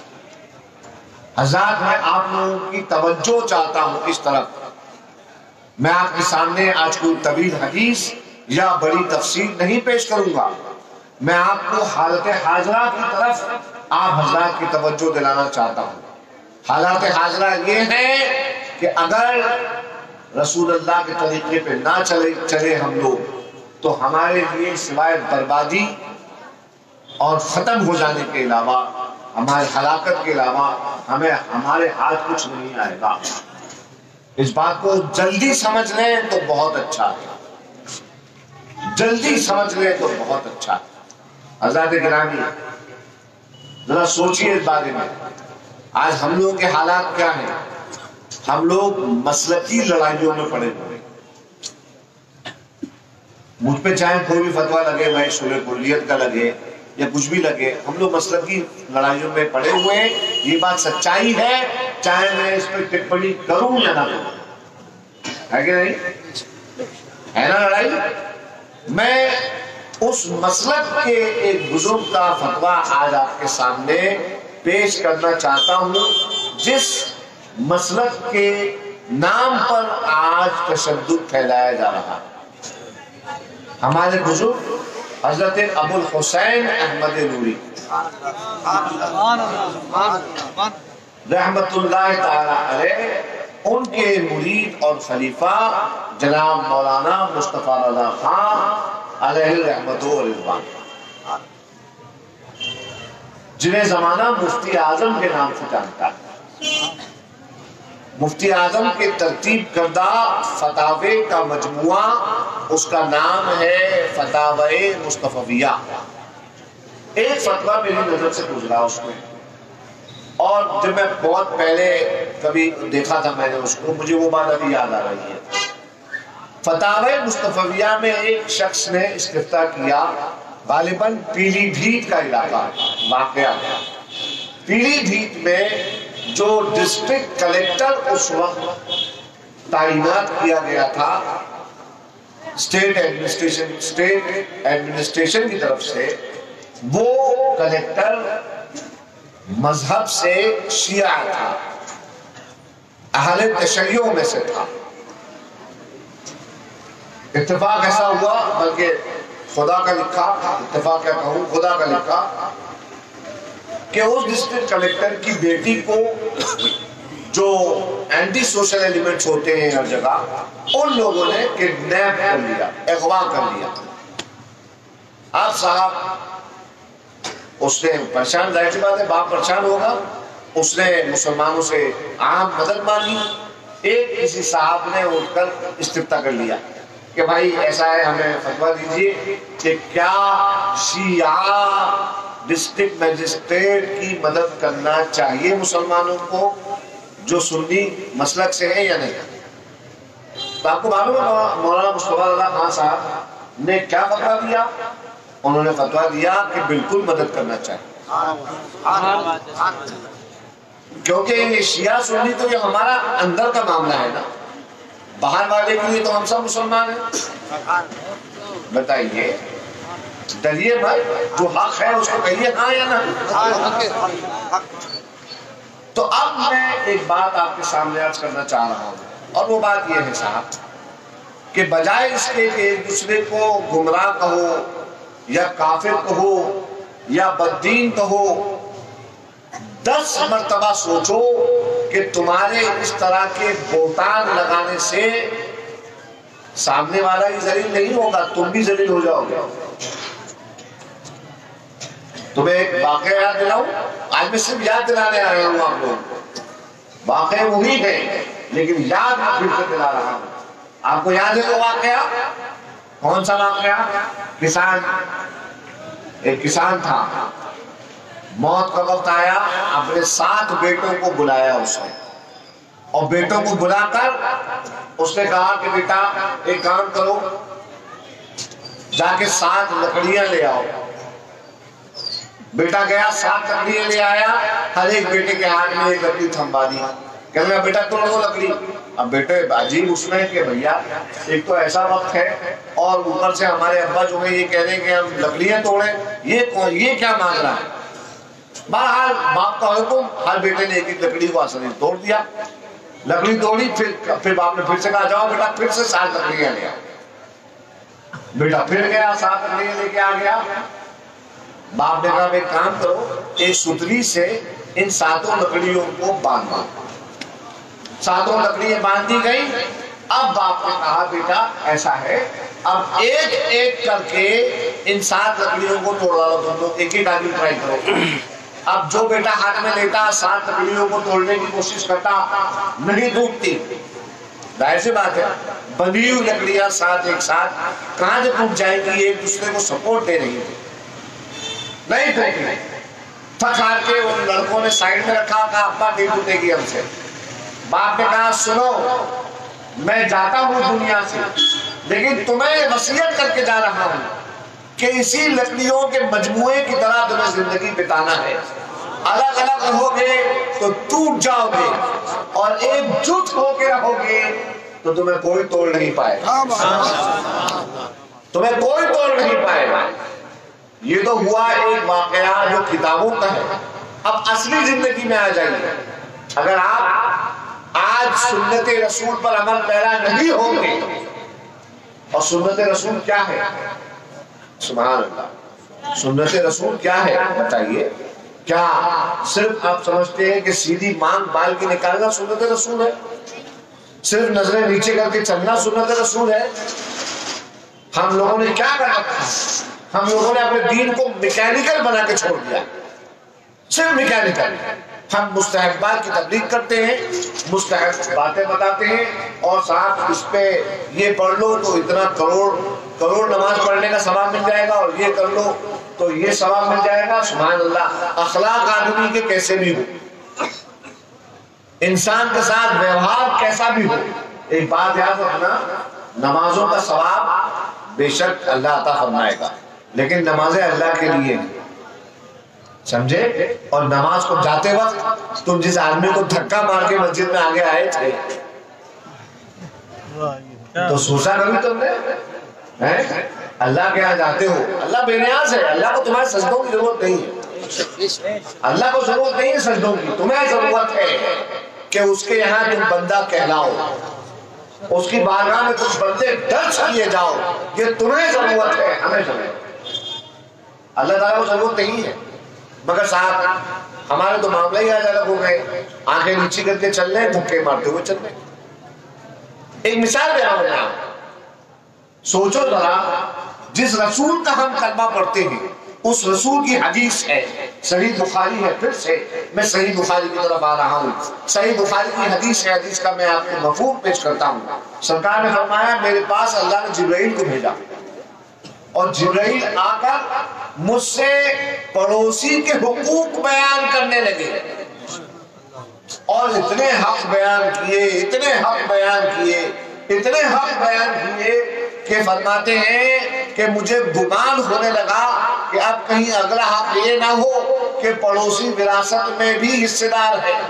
حضرات، میں آپ لوگوں کی توجہ چاہتا ہوں اس طرف۔ میں آپ کے سامنے آج کوئی طویل حدیث یا بڑی تفسیر نہیں پیش کروں گا، میں آپ کو حالت حاضرہ کی طرف آپ حضرات کی توجہ دلانا چاہتا ہوں۔ حالات حاضرہ یہ ہے کہ اگر رسول اللہ کے طریقے پہ نہ چلے چلے ہم لوگ تو ہمارے لیے سوائے بربادی اور ختم ہو جانے کے علاوہ، ہمارے ہلاکت کے علاوہ ہمیں ہمارے ہاتھ کچھ نہیں آئے گا۔ اس بات کو جلدی سمجھ لیں تو بہت اچھا ہے، جلدی سمجھ لیں تو بہت اچھا ہے۔ حضرات گرامی، ذرا سوچئے اس بارے میں۔ آج ہم لوگوں کے حالات کیا ہیں؟ ہم لوگ مسلکی لڑائیوں میں پڑے ہوئے، مجھ پہ چاہے کوئی بھی فتویٰ لگے، بھائی شرح کلیت کا لگے یا کچھ بھی لگے، ہم لوگ مسلک کی لڑائیوں میں پڑے ہوئے ہیں، یہ بات سچائی ہے، چاہے میں اس پہ ٹپڑی کروں یا نہ کروں، ہے کہ نہیں؟ ہے نا لڑائی؟ میں اس مسلک کے ایک بزرگ کا فتویٰ آج آپ کے سامنے پیش کرنا چاہتا ہوں، جس مسلک کے نام پر آج تشدد پھیلایا جا رہا ہے۔ ہمارے بزرگ حضرت ابو الحسین احمد نوری رحمت اللہ تعالی علیہ، ان کے مرید اور خلیفہ جناب مولانا مصطفیٰ رضا خان علیہ رحمت و رضوان، جنہیں زمانہ مفتی اعظم کے نام سے جانتا ہے۔ مفتی اعظم کے ترتیب کردہ فتاوے کا مجموعہ، اس کا نام ہے فتاوی مصطفیہ۔ ایک فتویٰ میری نظر سے گزرا اس میں، اور جب میں بہت پہلے کبھی دیکھا تھا میں نے اس کو، مجھے وہ بات ابھی یاد آ رہی ہے۔ فتاوی مصطفیہ میں ایک شخص نے استفتاء کیا، غالباً پیلی بھیت کا علاقہ واقعہ ہے۔ پیلی بھیت میں جو ڈسٹرکٹ کلیکٹر اس وقت تعینات کیا گیا تھا اسٹیٹ ایڈمنسٹریشن اسٹیٹ ایڈمنسٹریشن کی طرف سے، وہ کلیکٹر مذہب سے شیعہ تھا، اہل تشیع میں سے تھا۔ اتفاق ایسا ہوا، بلکہ خدا کا لکھا، اتفاق کیا کہوں، خدا کا لکھا کہ اس ڈسٹرکٹ کلیکٹر کی بیٹی کو جو اینٹی سوشل ایلیمنٹس ہوتے ہیں ہر جگہ، ان لوگوں نے کڈنیپ کر لیا، اغوا کر لیا۔ آپ صاحب اس نے پریشان، ظاہر سی بات ہے باپ پریشان ہوگا، اس نے مسلمانوں سے عام مدد مانگی۔ ایک کسی صاحب نے اٹھ کر استفتاء کر لیا کہ بھائی ایسا ہے، ہمیں فتویٰ دیجیے کہ کیا شیعہ ڈسٹرکٹ مجسٹریٹ کی مدد کرنا چاہیے مسلمانوں کو جو سنی مسلک سے ہے یا نہیں؟ تو آپ کو معلوم ہے مولانا مصطفیٰ رضا خان صاحب نے کیا فتویٰ دیا؟ انہوں نے فتویٰ دیا کہ بالکل مدد کرنا چاہیے، کیونکہ یہ شیعہ سنی تو یہ ہمارا اندر کا معاملہ ہے نا، باہر والے کے لیے تو ہم سب مسلمان ہیں۔ بتائیے، ڈریے مت، جو حق ہے اس کو کہیے ہاں یا نہ۔ تو اب میں ایک بات آپ کے سامنے عرض کرنا چاہ رہا ہوں، اور وہ بات یہ ہے صاحب کہ بجائے اس کے کہ ایک دوسرے کو گمراہ کہو یا کافر کہو یا بددین کہو، دس مرتبہ سوچو کہ تمہارے اس طرح کے بہتان لگانے سے سامنے والا ہی ذلیل نہیں ہوگا، تم بھی ذلیل ہو جاؤ گے۔ تمہیں ایک واقعہ یاد دلاؤں، آج میں صرف یاد دلانے آیا ہوں آپ لوگ، واقعہ وہی ہے لیکن یاد میں پھر سے دلا رہا ہوں۔ آپ کو یاد ہے وہ واقعہ؟ کون سا واقعہ؟ کسان، ایک کسان تھا، موت کا وقت آیا، اپنے سات بیٹوں کو بلایا اس نے، اور بیٹوں کو بلا کر اس نے کہا کہ بیٹا ایک کام کرو، جا کے سات لکڑیاں لے آؤ۔ بیٹا گیا، سات لکڑیاں لے آیا، ہر ایک بیٹے کے ہاتھ میں ایک لکڑی تھموا دی، کہنے لگا بیٹا توڑ دو لکڑی۔ اب بیٹے عجیب اس میں کہ بھیا ایک تو ایسا وقت ہے اور اوپر سے ہمارے ابا جو ہے یہ کہہ رہے ہیں کہ ہم لکڑیاں توڑیں، یہ یہ کیا مانگ رہا ہے؟ بہرحال باپ کا حکم، ہر بیٹے نے ایک ایک لکڑی کو آسانی توڑ دیا، لکڑی توڑی، پھر پھر باپ نے پھر سے کہا جاؤ بیٹا پھر سے سات لکڑیاں لے آؤ۔ بیٹا پھر گیا، سات لکڑیاں لے کے آ گیا۔ باپ نے کہا ایک کام کرو، ایک ستری سے ان ساتوں لکڑیوں کو باندھو۔ ساتوں لکڑیاں باندھ دی گئی۔ اب باپ نے کہا بیٹا ایسا ہے، اب ایک ایک کر کے ان سات لکڑیوں کو توڑ ڈالو، تم لوگ ایک ایک آدمی ٹرائی کرو۔ اب جو بیٹا ہاتھ میں لیتا سات لکڑیوں کو توڑنے کی کوشش کرتا، نہیں ٹوٹتی، ظاہر سی بات ہے، بندھی ہوئی لکڑیاں ساتھ ایک ساتھ کہاں سے ٹوٹ جائیں گی، ایک دوسرے کو سپورٹ دے رہی تھی، نہیں ٹوٹی۔ تھک ہار کے ان لڑکوں نے سائڈ میں رکھا، کہا ابا نہیں ٹوٹے گی ہم سے۔ باپ نے کہا سنو، میں جاتا ہوں دنیا سے لیکن تمہیں وصیت کر کے جا رہا ہوں کہ اسی لکڑیوں کے مجموعے کی طرح تمہیں زندگی بتانا ہے. الگ الگ رہو گے تو ٹوٹ جاؤ گے، اور ایک جٹ ہو کے رہو گے تو تمہیں کوئی توڑ نہیں پائے گا، تمہیں کوئی توڑ نہیں پائے گا. یہ تو ہوا ایک واقعہ جو کتابوں کا ہے. اب اصلی زندگی میں آ جائیے. اگر آپ آج سنت رسول پر عمل پیرا نہیں ہوں گے، اور سنت رسول کیا ہے؟ سبحان اللہ، سنت رسول کیا ہے بتائیے؟ کیا صرف آپ سمجھتے ہیں کہ سیدھی مانگ بال کی نکالنا سنت رسول ہے؟ صرف نظریں نیچے کر کے چلنا سنت رسول ہے؟ ہم لوگوں نے کیا کر رکھا؟ ہم لوگوں نے اپنے دین کو میکینیکل بنا کے چھوڑ دیا، صرف میکینیکل. ہم مستحبات کی تبلیغ کرتے ہیں، مستحب باتیں بتاتے ہیں، اور ساتھ اس پہ یہ پڑھ لو تو اتنا کروڑ کروڑ نماز پڑھنے کا ثواب مل جائے گا، اور یہ کر لو تو یہ ثواب مل جائے گا. سبحان اللہ. اخلاق آدمی کے کیسے بھی ہو، انسان کے ساتھ ویوہار کیسا بھی ہو، ایک بات یاد رکھنا، نمازوں کا ثواب بے شک اللہ عطا فرمائے گا، لیکن نمازیں اللہ کے لیے ہیں، سمجھے؟ اور نماز کو جاتے وقت تم جس آدمی کو دھکا مار کے مسجد میں آگے آئے تھے تو سوچا کبھی تم نے؟ اللہ کے یہاں جاتے ہو، اللہ بے نیاز ہے، اللہ کو تمہارے سجدوں کی ضرورت نہیں ہے، اللہ کو ضرورت نہیں ہے سجدوں کی، تمہیں ضرورت ہے کہ اس کے یہاں تم بندہ کہلاؤ، اس کی بارگاہ میں کچھ بندے درج کیے جاؤ. یہ تمہیں ضرورت ہے، ہمیں ضرورت. اللہ تعالیٰ کو ضرورت نہیں ہے. مگر صاحب ہمارے تو معاملہ ہی آج الگ ہو گئے، آنکھیں نیچی کر کے چل رہے، دھکے مارتے ہوئے چل رہے. ایک مثال دے رہا ہوں میں، سوچو ذرا، جس رسول کا ہم کلمہ پڑھتے ہیں اس رسول کی حدیث ہے، صحیح بخاری ہے. پھر سے میں صحیح بخاری کی طرف آ رہا ہوں. صحیح بخاری کی حدیث ہے، حدیث کا میں آپ کو مفہوم پیش کرتا ہوں. سرکار نے فرمایا میرے پاس اللہ نے جبرائیل کو بھیجا، اور جبرائیل آ کر مجھ سے پڑوسی کے حقوق بیان کرنے لگے، اور اتنے حق بیان کیے اتنے حق بیان کیے اتنے حق بیان کیے کہ فرماتے ہیں کہ مجھے گمان ہونے لگا کہ اب کہیں اگلا حق یہ نہ ہو کہ پڑوسی وراثت میں بھی حصے دار ہے.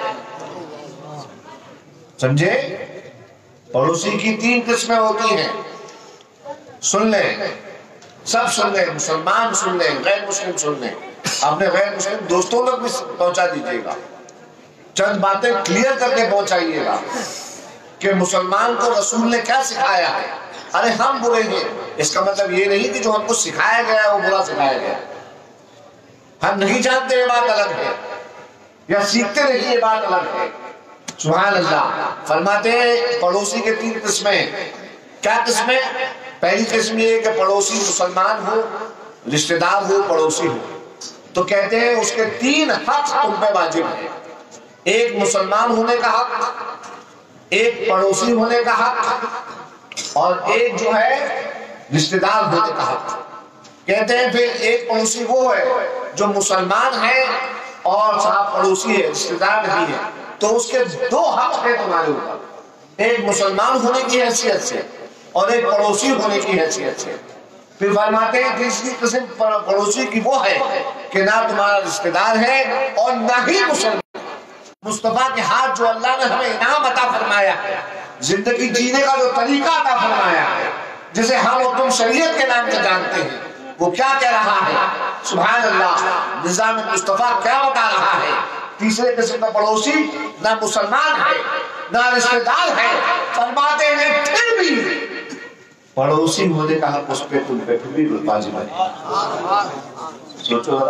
سمجھے؟ پڑوسی کی تین قسمیں ہوتی ہیں، سن لیں، سب سن لیں، مسلمان سن لیں، غیر مسلم سن لیں، اپنے غیر مسلم دوستوں تک بھی پہنچا دیجیے گا، چند باتیں کلیئر کر کے پہنچائیے گا کہ مسلمان کو رسول نے کیا سکھایا ہے. ارے ہم برے ہیں اس کا مطلب یہ نہیں کہ جو ہم کو سکھایا گیا ہے وہ برا سکھایا گیا، ہم نہیں جانتے یہ بات الگ ہے، یا سیکھتے نہیں یہ بات الگ ہے. سبحان اللہ. فرماتے ہیں پڑوسی کے تین قسمیں. کیا قسمیں؟ پہلی قسم یہ ہے کہ پڑوسی مسلمان ہو، رشتہ دار ہو، پڑوسی ہو، تو کہتے ہیں اس کے تین حق تم پہ واجب ہے. ایک مسلمان ہونے کا حق، ایک پڑوسی ہونے کا حق، اور ایک جو ہے رشتہ دار ہونے کا حق. کہتے ہیں پھر ایک پڑوسی وہ ہے جو مسلمان ہے اور صاحب پڑوسی ہے، رشتہ دار نہیں ہے، تو اس کے دو حق ہیں تمہارے اوپر، ایک مسلمان ہونے کی حیثیت سے اور ایک پڑوسی ہونے کی حیثیت سے. پھر فرماتے ہیں تیسری قسم پڑوسی کی وہ ہے کہ نہ تمہارا رشتہ دار ہے اور نہ ہی مسلمان. مصطفیٰ کے ہاتھ جو اللہ نے ہمیں انعام عطا فرمایا ہے، زندگی جینے کا جو طریقہ عطا فرمایا ہے، جسے ہم اور تم شریعت کے نام سے جانتے ہیں، وہ کیا کہہ رہا ہے؟ سبحان اللہ. نظام مصطفیٰ کیا بتا رہا ہے؟ تیسرے قسم کا پڑوسی نہ مسلمان ہے نہ رشتہ دار ہے، فرماتے ہیں پھر بھی پڑوسی ہونے کا حق اس پہ تم پہ پھر بھی واجب ہے. سوچو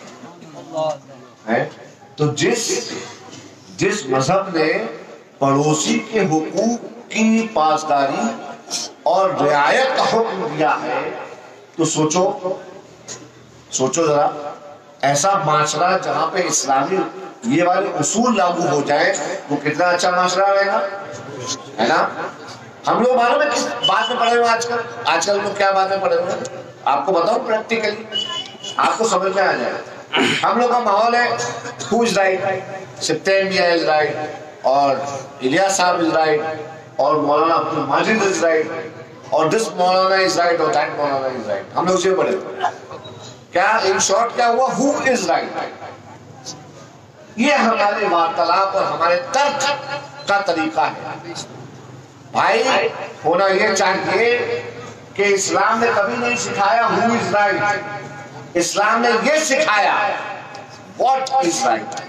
ہے تو جس جس مذہب نے پڑوسی کے حقوق کی پاسداری اور رعایت کا حکم دیا ہے، تو سوچو سوچو ذرا، ایسا معاشرہ جہاں پہ اسلامی یہ والے اصول لاگو ہو جائے وہ کتنا اچھا معاشرہ رہے گا، ہے نا؟ ہم لوگ معلوم ہے کس بات میں پڑھے ہوئے آج کل آج کل لوگ کیا بات میں پڑھے ہوئے ہیں؟ آپ کو بتاؤں پریکٹیکلی آپ کو سمجھ میں آ جائے. ہم لوگ کا ماحول ہے who is right؟ سبتین is right، اور الیاس صاحب is right، اور مولانا عبد الماجد is right، اور دس مولانا از رائٹ اور دیٹ مولانا از رائٹ. ہم نے اسے پڑھے. کیا ان شارٹ کیا ہوا؟ Who is right. یہ ہمارے وارتالاب اور ہمارے ترک کا طریقہ ہے. بھائی ہونا یہ چاہیے کہ اسلام نے کبھی نہیں سکھایا ہو از رائٹ. اسلام نے یہ سکھایا واٹ از رائٹ.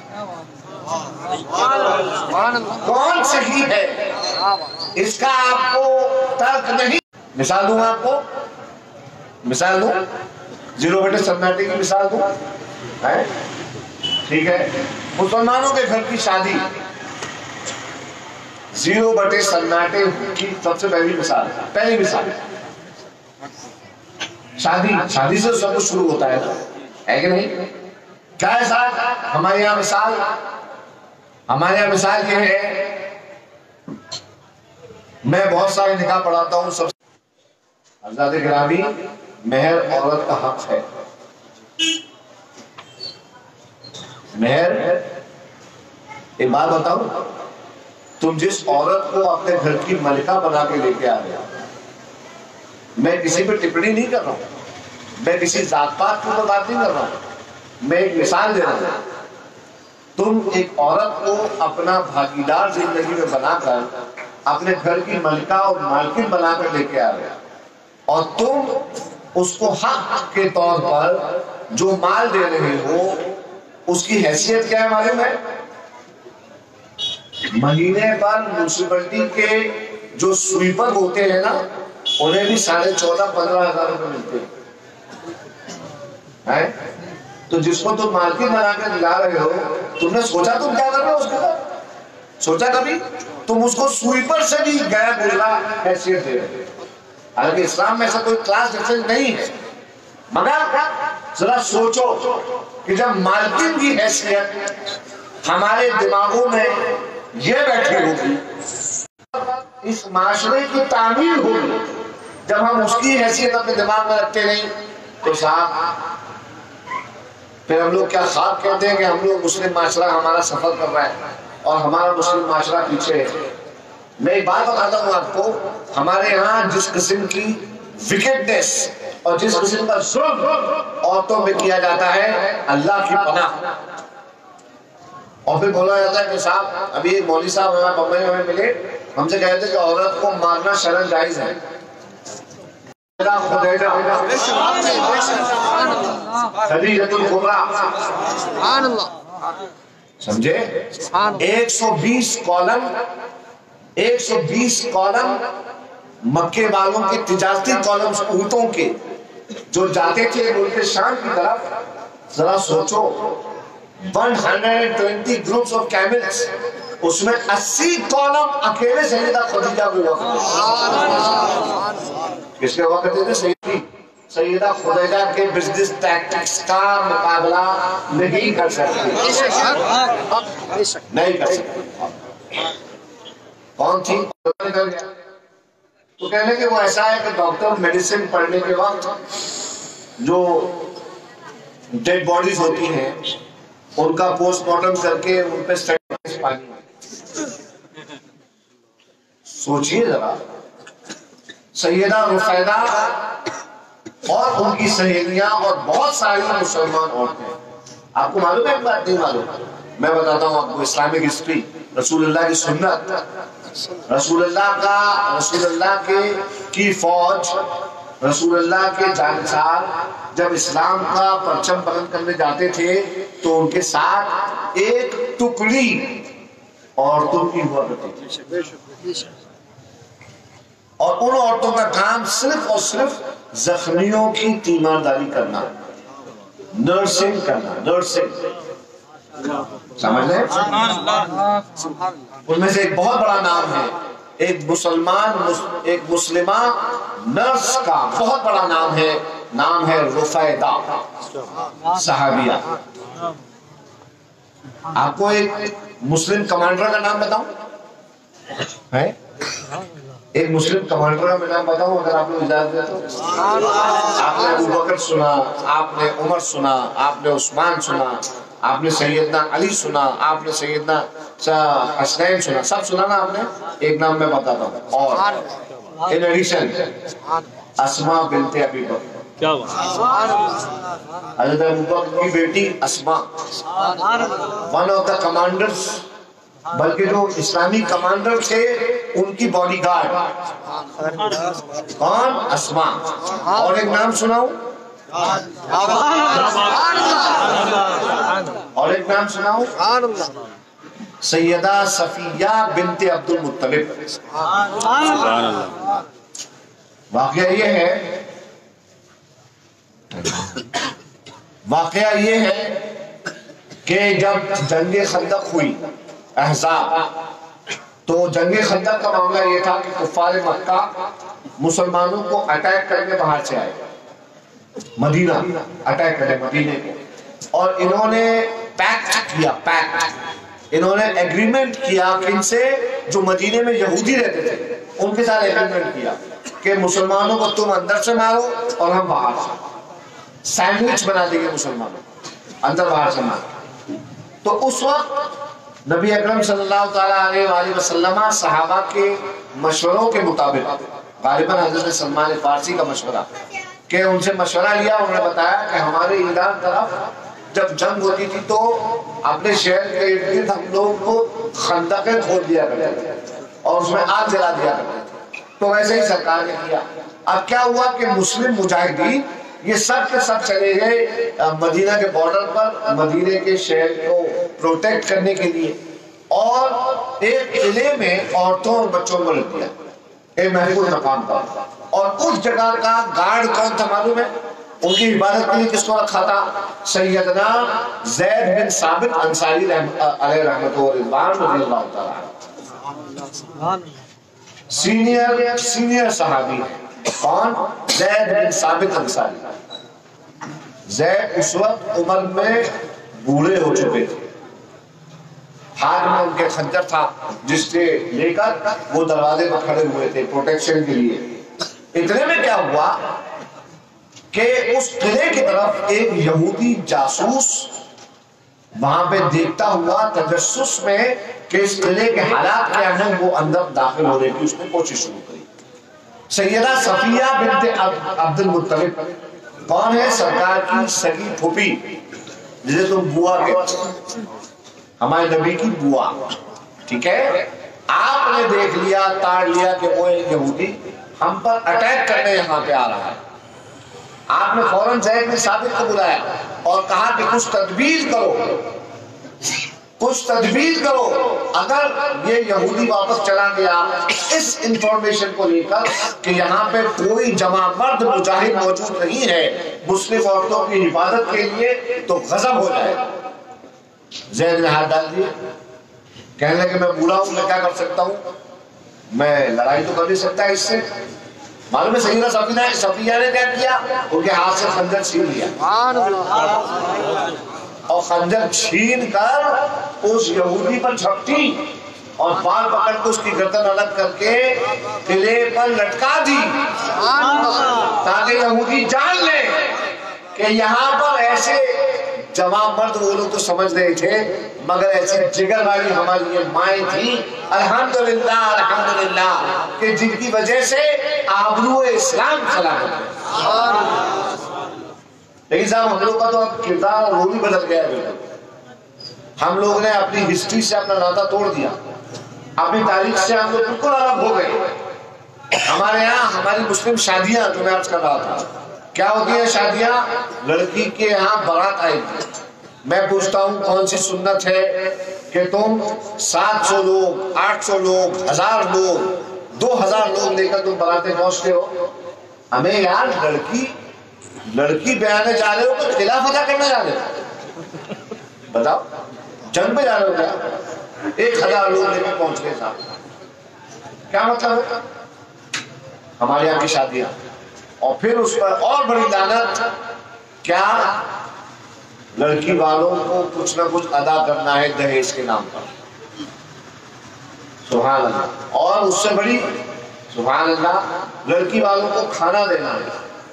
کون صحیح ہے اس کا آپ کو ترک نہیں. مثال دوں آپ کو, مثال دوں زیرو بٹے سناٹے کی مثال دوں. ٹھیک ہے, مسلمانوں کے گھر کی شادی زیرو بٹے سناٹے کی سب سے پہلی مثال. پہلی مثال شادی. شادی سے سب کچھ شروع ہوتا ہے ہے کہ نہیں؟ کیا ہے صاحب ہمارے یہاں مثال؟ ہمارے یہاں مثال یہ ہے, میں بہت سارے نکاح پڑھاتا ہوں. سب حضرات گرامی, مہر عورت کا حق ہے. مہر, ایک بات بتاؤں, تم جس عورت کو اپنے گھر کی ملکہ بنا کے لے کے آ رہے ہو, میں کسی پہ ٹپڑی نہیں کر رہا ہوں, میں کسی ذات پات کو بات نہیں کر رہا ہوں, میں ایک مثال دے رہا ہوں. تم ایک عورت کو اپنا بھاگیدار زندگی میں بنا کر اپنے گھر کی ملکہ اور مالکن بنا کر لے کے آ رہے ہو, اور تم اس کو حق کے طور پر جو مال دے رہے ہو اس کی حیثیت کیا ہے معلوم ہے؟ مہینے پر میونسپلٹی کے جو سویپر ہوتے ہیں نا, انہیں بھی ساڑھے چودہ پندرہ ہزار روپے ملتے ہیں. تو جس کو تم مالکن بنا کے دلا رہے ہو, تم نے سوچا تم کیا کر رہے ہو اس کے ساتھ؟ سوچا کبھی؟ تم اس کو سویپر سے بھی غیر گزرا حیثیت دے رہے. حالانکہ اسلام میں ایسا کوئی کلاس ڈفرنس نہیں ہے, مگر ذرا سوچو کہ جب مالکن کی حیثیت ہمارے دماغوں میں یہ بیٹھی ہوگی, اس معاشرے کی تعمیر ہوگی, جب ہم اس کی حیثیت اپنے دماغ میں رکھتے نہیں, تو صاحب پھر ہم لوگ کیا خواب کہتے ہیں کہ ہم لوگ مسلم معاشرہ ہمارا سفر کر رہا ہے اور ہمارا مسلم معاشرہ پیچھے ہے. میں ایک بات بتاتا ہوں آپ کو, ہمارے ہاں جس قسم کی وکٹنس اور جس قسم کا ظلم عورتوں میں کیا جاتا ہے, اللہ کی پناہ. اور پھر بولا جاتا ہے کہ صاحب ابھی ایک مولوی صاحب ہمیں بمبئی میں ملے, ہم سے کہتے ہیں کہ عورت کو مارنا شرعاً جائز ہے. سمجھے؟ ایک سو بیس کالم ایک سو بیس کالم مکے والوں کے تجارتی کالمز اونٹوں کے جو جاتے تھے ملک شام کی طرف. ذرا سوچو, one hundred twenty groups of camels, اس میں اسی کالم اکیلے سیدہ خدیجہ کو ہوا کرتے. کس کے ہوا کرتے تھے؟ سیدہ خدیجہ کے بزنس ٹیکٹکس کا مقابلہ نہیں کر سکتے, نہیں کر سکتے. کون تھی؟ تو کہنے کہ وہ ایسا ہے کہ ڈاکٹر میڈیسن پڑھنے کے وقت جو ڈیڈ باڈیز ہوتی ہیں ان کا پوسٹ مارٹم کر کے ان پہ سٹیٹس پانی. سوچئے ذرا, سیدہ رفیدہ اور ان کی سہیلیاں اور بہت ساری مسلمان عورتیں. آپ کو معلوم ہے ایک بات نہیں معلوم؟ میں بتاتا ہوں آپ کو اسلامک ہسٹری, رسول اللہ کی سنت. رسول اللہ کا رسول اللہ کے کی فوج, رسول اللہ کے جانسار جب اسلام کا پرچم بلند کرنے جاتے تھے تو ان کے ساتھ ایک ٹکڑی عورتوں کی ہوا کرتی تھی, اور ان عورتوں کا کام صرف اور صرف زخمیوں کی تیمارداری کرنا, نرسنگ کرنا, نرسنگ. سمجھ لیں؟ ان میں سے ایک بہت بڑا نام ہے, ایک مسلمان ایک مسلمہ نرس کا بہت بڑا نام ہے, نام ہے رفیدہ صحابیہ. آپ کو ایک مسلم کمانڈر کا نام بتاؤں؟ ہے ایک مسلم کمانڈر کا میں نام بتاؤں اگر آپ نے اجازت دے تو؟ آپ نے ابو بکر سنا, آپ نے عمر سنا, آپ نے عثمان سنا, آپ نے سیدنا علی سنا, آپ نے سیدنا حسنین سنا, سب سنا نا آپ نے؟ ایک نام میں بتاتا ہوں. اور in addition اسما بنت ابی بکر. کیا بات. حضرت ابو بکر کی بیٹی Asma one of the commanders, بلکہ جو اسلامی کمانڈر تھے ان کی باڈی گارڈ. کون؟ اسما. اور ایک نام سناؤں، اور ایک نام سناؤں، سیدہ صفیہ بنت عبد المطلب. واقعہ یہ ہے واقعہ یہ ہے کہ جب جنگ خندق ہوئی احزاب، تو جنگ خندق کا معاملہ یہ تھا کہ کفار مکہ مسلمانوں کو اٹیک کرنے باہر سے آئے، مدینہ اٹیک کرنے مدینے کو، اور انہوں نے پیکٹ کیا، پیکٹ انہوں نے ایگریمنٹ کیا کہ ان سے جو مدینے میں یہودی رہتے تھے ان کے ساتھ ایگریمنٹ کیا کہ مسلمانوں کو تم اندر سے مارو اور ہم باہر سے، سینڈوچ بنا دیں گے مسلمانوں کو، اندر باہر سے مارو. تو اس وقت نبی اکرم صلی اللہ تعالیٰ علیہ وآلہ وسلم صحابہ کے مشوروں کے مطابق، غالباً حضرت سلمان فارسی کا مشورہ کہ ان سے مشورہ لیا، انہوں نے بتایا کہ ہمارے ایران طرف جب جنگ ہوتی تھی تو اپنے شہر کے ارد گرد ہم لوگ کو خندقیں کھود دیا کرتے تھے اور اس میں آگ جلا دیا کرتے تھے. تو ویسے ہی سرکار نے کیا. اب کیا ہوا کہ مسلم مجاہدین یہ سب کے سب چلے گئے مدینہ کے بارڈر پر، مدینہ کے شہر کو پروٹیکٹ کرنے کے لیے، اور ایک قلعے میں عورتوں اور بچوں کو رکھ دیا ایک محفوظ مقام پر. اور اس جگہ کا گارڈ کون تھا معلوم ہے؟ ان کی حفاظت کے لیے کس کو رکھا تھا؟ سیدنا زید بن ثابت انصاری علیہ رحمۃ و رضوان رضی اللہ تعالیٰ، سینئر سینئر صحابی ہے. کون؟ زید بن ثابت انصاری. زید اس وقت عمر میں بوڑھے ہو چکے تھے، ہاتھ میں ان کے خنجر تھا جس سے لے کر وہ دروازے پر کھڑے ہوئے تھے پروٹیکشن کے لیے. اتنے میں کیا ہوا کہ اس قلعے کی طرف ایک یہودی جاسوس وہاں پہ دیکھتا ہوا تجسس میں کہ اس قلعے کے حالات کیا ہیں، وہ اندر داخل ہونے کی اس نے کوشش شروع کری. سیدہ صفیہ بنت عبد المطلب کون ہے؟ سرکار کی سگی پھوپھی، جسے تم بوا کہتے، ہمارے نبی کی بوا. ٹھیک ہے، آپ نے دیکھ لیا، تاڑ لیا کہ وہ یہودی ہم پر اٹیک کرنے یہاں پہ آ رہا ہے. آپ نے فوراً زید بن ثابت کو بلایا اور کہا کہ کچھ تدبیر کرو، کچھ تدبیر کرو. اگر یہ یہودی واپس چلا گیا اس انفارمیشن کو لے کر کہ یہاں پہ کوئی جمع مرد مجاہد موجود نہیں ہے مسلم عورتوں کی حفاظت کے لیے، تو غضب ہو جائے. زید نے ہاتھ ڈال دیے، کہنے لگے میں بوڑھا ہوں، میں کیا کر سکتا ہوں، میں لڑائی تو کر نہیں سکتا اس سے. معلوم ہے سیدہ صفیہ صفیہ نے کیا کیا؟ ان کے ہاتھ سے خنجر چھین لیا اور خنجر چھین کر اس یہودی پر جھپٹی اور بال پکڑ کے اس کی گردن الگ کر کے قلعے پر لٹکا دی، تاکہ یہودی جان لے کہ یہاں پر ایسے جوان مرد وہ لوگ تو سمجھ رہے تھے، مگر ایسی جگر والی ہماری یہ مائیں تھیں الحمدللہ الحمدللہ کہ جن کی وجہ سے آبرو اسلام سلامت ہے. لیکن صاحب ہم لوگ کا تو اب کردار اور رول ہی بدل گیا ہے. ہم لوگ نے اپنی ہسٹری سے اپنا ناطا توڑ دیا، اپنی تاریخ سے ہم لوگ بالکل الگ ہو گئے. ہمارے یہاں ہماری مسلم شادیاں جو میں عرض کر رہا تھا کیا ہوتی ہیں؟ شادیاں لڑکی کے یہاں بارات آئے گی، میں پوچھتا ہوں کون سی سنت ہے کہ تم سات سو لوگ، آٹھ سو لوگ، ہزار لوگ، دو ہزار لوگ لے کر تم باراتیں پہنچتے ہو؟ ہمیں یار لڑکی لڑکی بیانے جا رہے ہو تو قلعہ فتح کرنے جا رہے ہو؟ بتاؤ، جنگ پہ جا رہے ہو کیا؟ ایک ہزار لوگ لے کر پہنچ گئے صاحب، کیا مطلب ہے؟ ہمارے یہاں کی شادیاں. اور پھر اس پر اور بڑی لعنت کیا؟ لڑکی والوں کو کچھ نہ کچھ ادا کرنا ہے دہیج کے نام پر. سبحان اللہ. اور اس سے بڑی سبحان اللہ لڑکی والوں کو کھانا دینا ہے.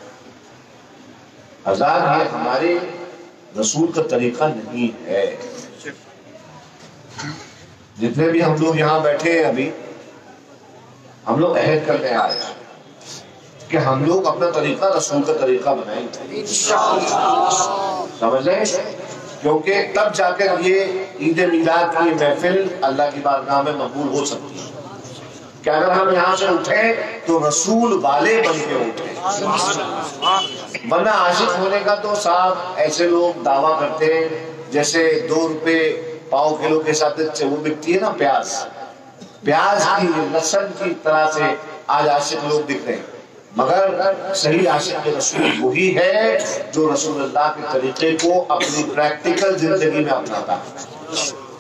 حضرات یہ ہمارے رسول کا طریقہ نہیں ہے. جتنے بھی ہم لوگ یہاں بیٹھے ہیں ابھی ہم لوگ عہد کرنے آئے کہ ہم لوگ اپنا طریقہ رسول کا طریقہ بنائیں گے، سمجھ لیں، کیونکہ تب جا کر یہ عید میلاد کی محفل اللہ کی بارگاہ میں مقبول ہو سکتی ہے کہ اگر ہم یہاں سے اٹھیں تو رسول والے بن کے اٹھیں، ورنہ عاشق ہونے کا تو صاحب ایسے لوگ دعویٰ کرتے ہیں جیسے دو روپے پاؤ کلو کے ساتھ وہ بکتی ہے نا پیاز، پیاز کی لہسن کی طرح سے آج عاشق لوگ دکھ رہے ہیں، مگر صحیح عاشق رسول وہی ہے جو رسول اللہ کے طریقے کو اپنی پریکٹیکل زندگی میں اپناتا ہے۔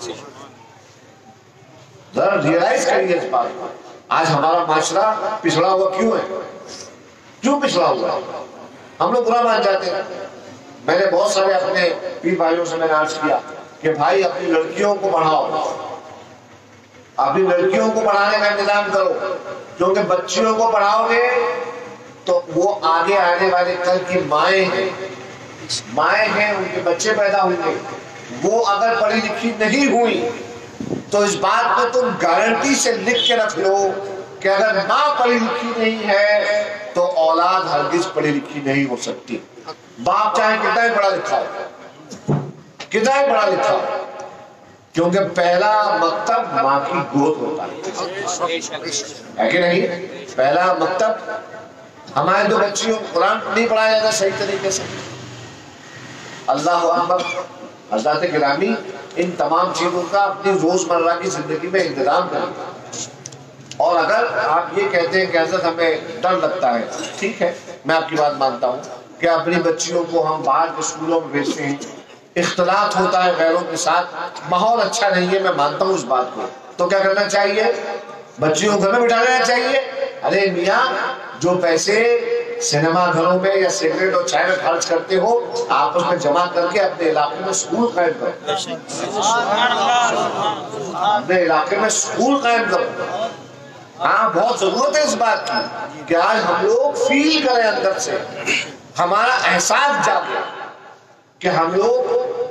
ذرا ریئلائز کریے اس بات کو، آج ہمارا معاشرہ پچھڑا ہوا کیوں ہے؟ کیوں پچھڑا ہوا ہے؟ ہم لوگ برا مان جاتے ہیں۔ میں نے بہت سارے اپنے پیر بھائیوں سے میں نے عرض کیا کہ بھائی اپنی لڑکیوں کو پڑھاؤ، اپنی لڑکیوں کو پڑھانے کا انتظام کرو، کیونکہ بچیوں کو پڑھاؤ گے تو وہ آگے آنے والے کل کی مائیں ہیں، مائیں ہیں، ان کے بچے پیدا ہوں گے، وہ اگر پڑھی لکھی نہیں ہوئی تو اس بات کو تم گارنٹی سے لکھ کے رکھ لو کہ اگر ماں پڑھی لکھی نہیں ہے تو اولاد ہرگز پڑھی لکھی نہیں ہو سکتی، باپ چاہے کتنا ہی پڑھا لکھا ہو، کتنا ہی پڑھا لکھا ہو، کیونکہ پہلا مکتب ماں کی گود ہوتا ہے کہ نہیں؟ پہلا مکتب، ہمارے دو بچیوں کو قرآن نہیں پڑھایا جاتا صحیح طریقے سے، اللہ اکبر۔ حضرات گرامی، ان تمام چیزوں کا اپنی روزمرہ کی زندگی میں انتظام کریں، اور اگر آپ یہ کہتے ہیں کہ حضرت ہمیں ڈر لگتا ہے، ٹھیک ہے، میں آپ کی بات مانتا ہوں کہ اپنی بچیوں کو ہم باہر کے اسکولوں میں بھیجتے ہیں، اختلاط ہوتا ہے غیروں کے ساتھ، ماحول اچھا نہیں ہے، میں مانتا ہوں اس بات کو، تو کیا کرنا چاہیے؟ بچیوں کو گھر میں بٹھا لینا چاہیے۔ ارے میاں، جو پیسے سینما گھروں میں یا سگریٹ اور چائے میں خرچ کرتے ہو آپ اس میں جمع کر کے اپنے علاقے میں اسکول قائم کرو، اپنے علاقے میں اسکول قائم کرو۔ ہاں، بہت ضرورت ہے اس بات کی کہ آج ہم لوگ فیل کریں اندر سے، ہمارا احساس جاگے کہ ہم لوگ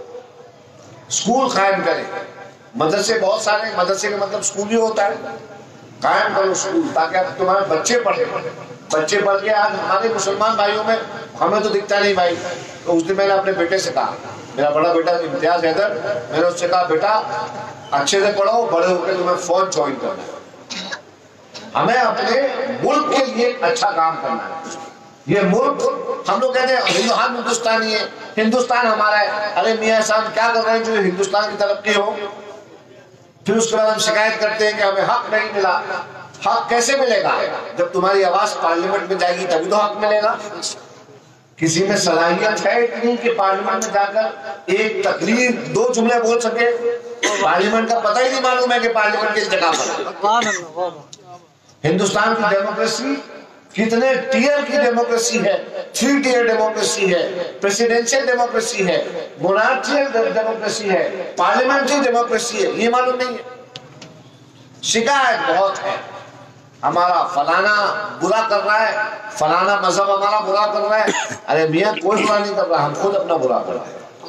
اسکول قائم کریں۔ مدرسے بہت سارے، مدرسے کا مطلب اسکول ہی ہوتا ہے، قائم کرو اسکول تاکہ اب تمہارے بچے پڑھیں، بچے پڑھ کے آج ہمارے مسلمان بھائیوں میں ہمیں تو دکھتا نہیں بھائی۔ تو اس دن میں نے اپنے بیٹے سے کہا، میرا بڑا بیٹا امتیاز حیدر، میں نے اس سے کہا بیٹا اچھے سے پڑھو، بڑے ہو کے تمہیں فوج جوائن کرنا ہے، ہمیں اپنے ملک کے لیے اچھا کام کرنا ہے۔ یہ ملک، ہم لوگ کہتے ہیں ہم ہندوستانی ہیں، ہندوستان ہمارا ہے۔ ارے میاں صاحب کیا کر رہے ہیں جو ہندوستان کی ترقی ہو؟ پھر اس کے بعد ہم شکایت کرتے ہیں کہ ہمیں حق نہیں ملا۔ حق کیسے ملے گا؟ جب تمہاری آواز پارلیمنٹ میں جائے گی تبھی تو حق ملے گا۔ کسی میں صلاحیت ہے اتنی کہ پارلیمنٹ میں جا کر ایک تقریر دو جملے بول سکے؟ پارلیمنٹ کا پتہ ہی نہیں معلوم ہے کہ پارلیمنٹ کس جگہ پر ہے۔ ہندوستان کی ڈیموکریسی کتنے ٹیئر کی ڈیموکریسی ہے، تھری ٹیئر ڈیموکریسی ہے، پریسیڈنشل ڈیموکریسی ہے، مونارچیل ڈیموکریسی ہے، پارلیمنٹری ڈیموکریسی ہے، یہ معلوم نہیں ہے۔ شکایت بہت ہے، ہمارا فلانا برا کر رہا ہے، فلانا مذہب ہمارا برا کر رہا ہے۔ ارے میاں کوئی برا نہیں کر رہا، ہم خود اپنا برا کر رہے ہیں،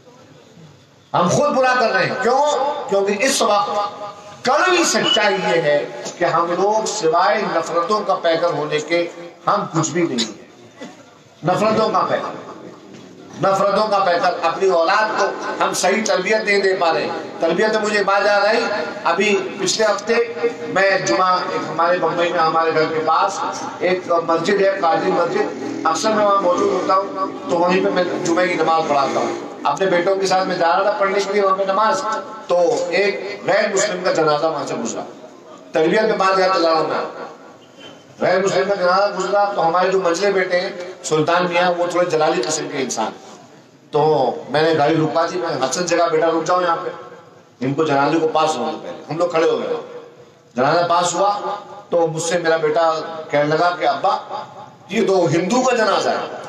ہم خود برا کر رہے ہیں۔ کیوں؟ کیونکہ اس وقت کڑوی سچائی یہ ہے کہ ہم لوگ سوائے نفرتوں کا پیکر ہونے کے ہم کچھ بھی نہیں ہیں۔ نفرتوں کا پیکر، نفرتوں کا پیکر، اپنی اولاد کو ہم صحیح تربیت نہیں دے پا رہے۔ تربیت مجھے بات آ رہی، ابھی پچھلے ہفتے میں جمعہ ایک ہمارے بمبئی میں ہمارے گھر کے پاس ایک مسجد ہے، قاضی مسجد، اکثر میں وہاں موجود ہوتا ہوں تو وہیں پہ میں جمعے کی نماز پڑھاتا ہوں۔ اپنے بیٹوں کے ساتھ میں جا رہا تھا پڑھنے کے لیے وہاں پہ نماز، تو ایک غیر مسلم کا جنازہ وہاں سے گزرا۔ تربیت میں بات یاد دلا رہا ہوں میں، غیر مسلم کا جنازہ گزرا تو ہمارے جو منجلے بیٹے ہیں سلطان میاں، وہ تھوڑے جلالی قسم کے انسان، تو میں نے گاڑی رکا دی، میں حسن جگہ بیٹا رک جاؤں یہاں پہ، ان کو جنازے کو پاس ہونے پہلے ہم لوگ کھڑے ہو گئے۔ جنازہ پاس ہوا تو مجھ سے میرا بیٹا کہنے لگا کہ ابا یہ تو ہندو کا جنازہ ہے،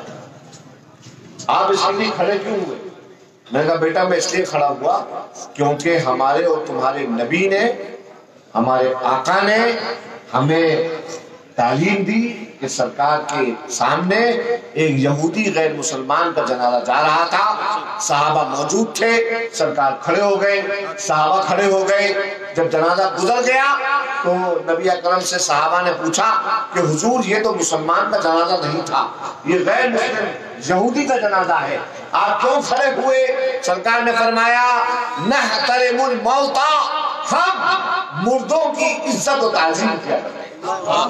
آپ اس لیے کھڑے کیوں ہوئے؟ میں نے کہا بیٹا میں اس لیے کھڑا ہوا کیونکہ ہمارے اور تمہارے نبی نے، ہمارے آقا نے ہمیں تعلیم دی کہ سرکار کے سامنے ایک یہودی غیر مسلمان کا جنازہ جا رہا تھا، صحابہ موجود تھے، سرکار کھڑے ہو گئے، صحابہ کھڑے ہو گئے۔ جب جنازہ گزر گیا تو نبی اکرم سے صحابہ نے پوچھا کہ حضور یہ تو مسلمان کا جنازہ نہیں تھا، یہ غیر مسلم یہودی کا جنازہ ہے، آپ کیوں کھڑے ہوئے؟ سرکار نے فرمایا نحترم الموتى، ہم مردوں کی عزت و تعظیم کیا کرتے ہیں۔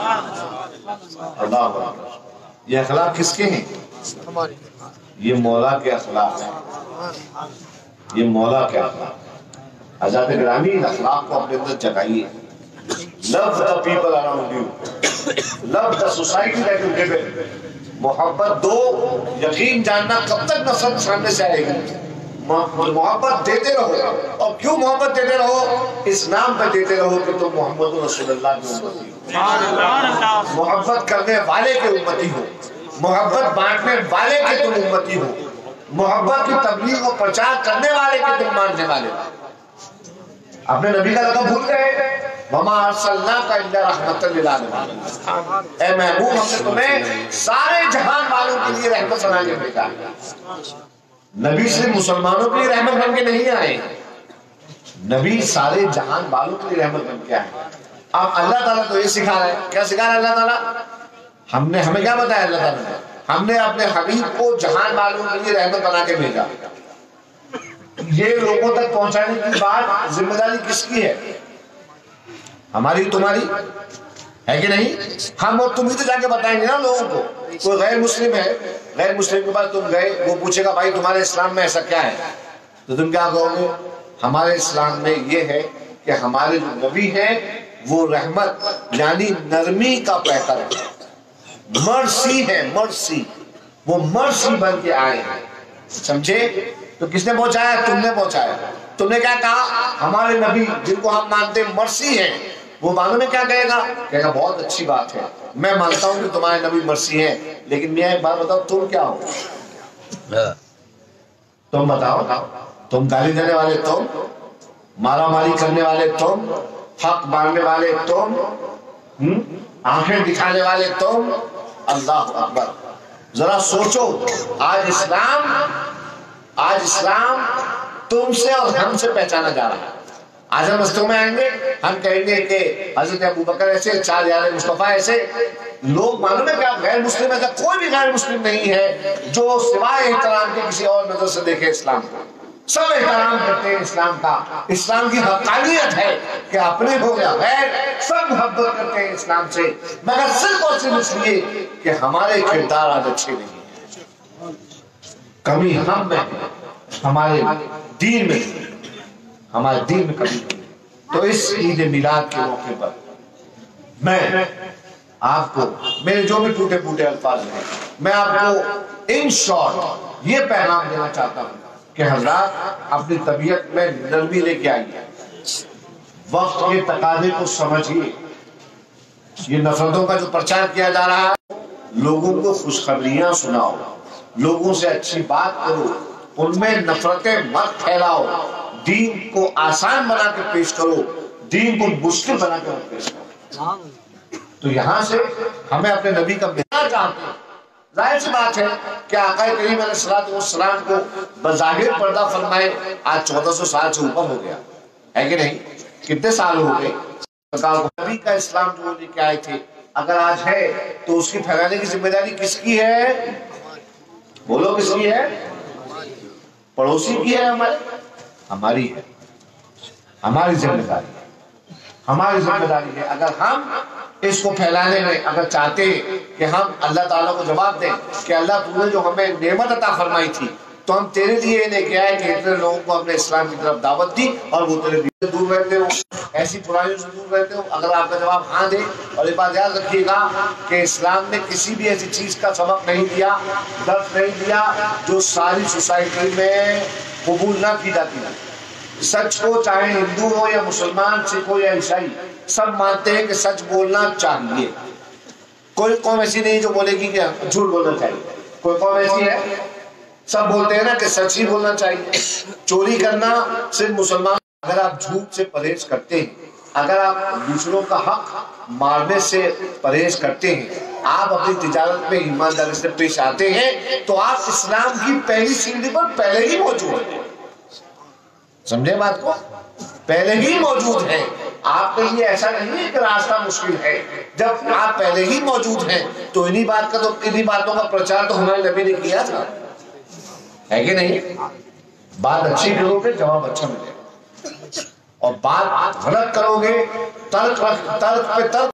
اللہ اکبر۔ یہ اخلاق کس کے ہیں؟ یہ مولا کے اخلاق ہیں، یہ مولا کے اخلاق۔ حضرت گرامی ان اخلاق کو اپنے اندر جگائیے۔ Love the people around you. Love the society that you live in. محبت دو، یقین جاننا کب تک نفرت سامنے سے آئے گی۔ محبت دیتے رہو، اور کیوں محبت دیتے رہو؟ اس نام پہ دیتے رہو کہ تم محمد رسول اللہ کی امتی ہو، محبت کرنے والے کے امتی ہو، محبت بانٹنے والے کے تم امتی ہو، محبت کی تبلیغ و پرچار کرنے والے کے تم ماننے والے ہو۔ اپنے نبی کا لقب بھول گئے، وَمَا أَرْسَلْنَاكَ إِلَّا رَحْمَةً لِلْعَالَمِينَ، اے محبوب ہم نے تمہیں سارے جہان والوں کے لیے رحمت بنا کے بھیجا ہے۔ نبی صرف مسلمانوں کے لیے رحمت بن کے نہیں آئے، نبی سارے جہان والوں کے لیے رحمت بن کے آئے۔ اب اللہ تعالیٰ تو یہ سکھا رہے ہیں، کیا سکھا رہا ہے اللہ تعالیٰ؟ ہم نے ہمیں کیا بتایا اللہ تعالیٰ نے؟ ہم نے اپنے حبیب کو جہان والوں کے لیے رحمت بنا کے بھیجا۔ یہ لوگوں تک پہنچانے کی بات ذمہ داری کس کی ہے؟ ہماری تمہاری ہے کہ نہیں؟ ہم اور تم ہی تو جا کے بتائیں گے نا لوگوں کو۔ کوئی غیر مسلم ہے، غیر مسلم کے پاس تم گئے، وہ پوچھے گا بھائی تمہارے اسلام میں ایسا کیا ہے، تو تم کیا کہو گے؟ ہمارے اسلام میں یہ ہے کہ ہمارے جو نبی ہیں وہ رحمت یعنی نرمی کا پیکر ہے، مرسی ہے، مرسی، وہ مرسی بن کے آئے ہیں۔ سمجھے؟ تو کس نے پہنچایا؟ تم نے پہنچایا۔ تم نے کیا کہا؟ ہمارے نبی جن کو ہم مانتے مرسی ہیں، وہ معلوم ہے کیا کہے گا؟ کہے گا بہت اچھی بات ہے، میں مانتا ہوں کہ تمہارے نبی مرسی ہیں، لیکن میں ایک بات بتاؤ، تم کیا ہو؟ تم بتاؤ، تم گالی دینے والے تم، مارا ماری کرنے والے تم، حق ماننے والے تم، آنکھیں دکھانے والے تم۔ اللہ اکبر۔ ذرا سوچو، آج اسلام آج اسلام تم سے اور ہم سے پہچانا جا رہا ہے۔ آج ہم مستوں میں آئیں گے، ہم کہیں گے کہ حضرت ابو بکر ایسے، چار یار مصطفیٰ ایسے۔ لوگ معلوم ہے کہ غیر مسلم ہے، کوئی بھی غیر مسلم نہیں ہے جو سوائے احترام کے کسی اور نظر سے دیکھے اسلام کو۔ سب احترام کرتے ہیں اسلام کا۔ اسلام کی حقانیت ہے کہ اپنے ہو یا غیر سب محبت کرتے ہیں اسلام سے، مگر صرف اور صرف اس لیے کہ ہمارے کردار آج اچھے نہیں ہیں، کمی ہم میں، ہمارے دین میں، ہمارے دین میں کمی نہیں۔ تو اس عید میلاد کے موقع پر میں آپ کو، میرے جو بھی ٹوٹے پھوٹے الفاظ ہیں، میں آپ کو ان شارٹ یہ پیغام دینا چاہتا ہوں کہ حضرات اپنی طبیعت میں نرمی لے کے آئیے، وقت کے تقاضے کو سمجھیے۔ یہ نفرتوں کا جو پرچار کیا جا رہا ہے، لوگوں کو خوشخبریاں سناؤ، لوگوں سے اچھی بات کرو، ان میں نفرتیں مت پھیلاؤ، دین کو آسان بنا کے پیش کرو، دین کو مشکل بنا کے مت پیش کرو۔ تو یہاں سے ہمیں اپنے نبی کا ملنا چاہتے ہیں۔ ظاہر سی بات ہے کہ آقا کریم علیہ السلام کو بظاہر پردہ فرمائے آج چودہ سو سال سے اوپر ہو گیا ہے کہ نہیں؟ کتنے سال ہو گئے نبی کا اسلام جو لے کے آئے تھے، اگر آج ہے تو اس کی پھیلانے کی ذمہ داری کس کی ہے؟ بولو کس کی ہے؟ پڑوسی کی ہے؟ ہماری ہماری ہے، ہماری ذمہ داری ہے، ہماری ذمہ داری ہے۔ اگر ہم اس کو پھیلانے میں اگر چاہتے ہیں کہ ہم اللہ تعالیٰ کو جواب دیں کہ اللہ تو نے جو ہمیں نعمت عطا فرمائی تھی تو ہم تیرے لیے لے کے آئے کہ اتنے لوگوں کو اپنے اسلام کی طرف دعوت دی اور وہ تیرے دین سے دور رہتے ہو، ایسی برائیوں سے دور رہتے ہو، اگر آپ کا جواب ہاں دے، اور یہ بات یاد رکھیے گا کہ اسلام نے کسی بھی ایسی چیز کا سبق نہیں دیا، درس نہیں دیا جو ساری سوسائٹی میں قبول نہ کی جاتی ہے۔ سچ کو چاہے ہندو ہو یا مسلمان، سکھ ہو یا عیسائی، سب مانتے ہیں کہ سچ بولنا چاہیے۔ کوئی قوم ایسی نہیں جو بولے گی کہ جھوٹ بولنا چاہیے، کوئی قوم ایسی ہے؟ سب بولتے ہیں نا کہ سچ ہی بولنا چاہیے۔ چوری کرنا صرف مسلمان، اگر آپ جھوٹ سے پرہیز کرتے ہیں، اگر آپ دوسروں کا حق مارنے سے پرہیز کرتے ہیں، آپ اپنی تجارت میں ایمانداری سے پیش آتے ہیں تو آپ اسلام کی پہلی سیڑھی پر پہلے ہی موجود ہیں. سمجھے بات کو؟ پہلے ہی موجود ہیں. آپ کے لیے ایسا نہیں ہے کہ راستہ مشکل ہے. جب آپ پہلے ہی موجود ہیں تو انہی بات کا تو انہی باتوں کا پرچار تو ہمارے نبی نے کیا تھا, ہے کہ نہیں؟ بات اچھی کرو گے جواب اچھا ملے گا, اور بات غلط کرو گے ترک ترک پہ ترک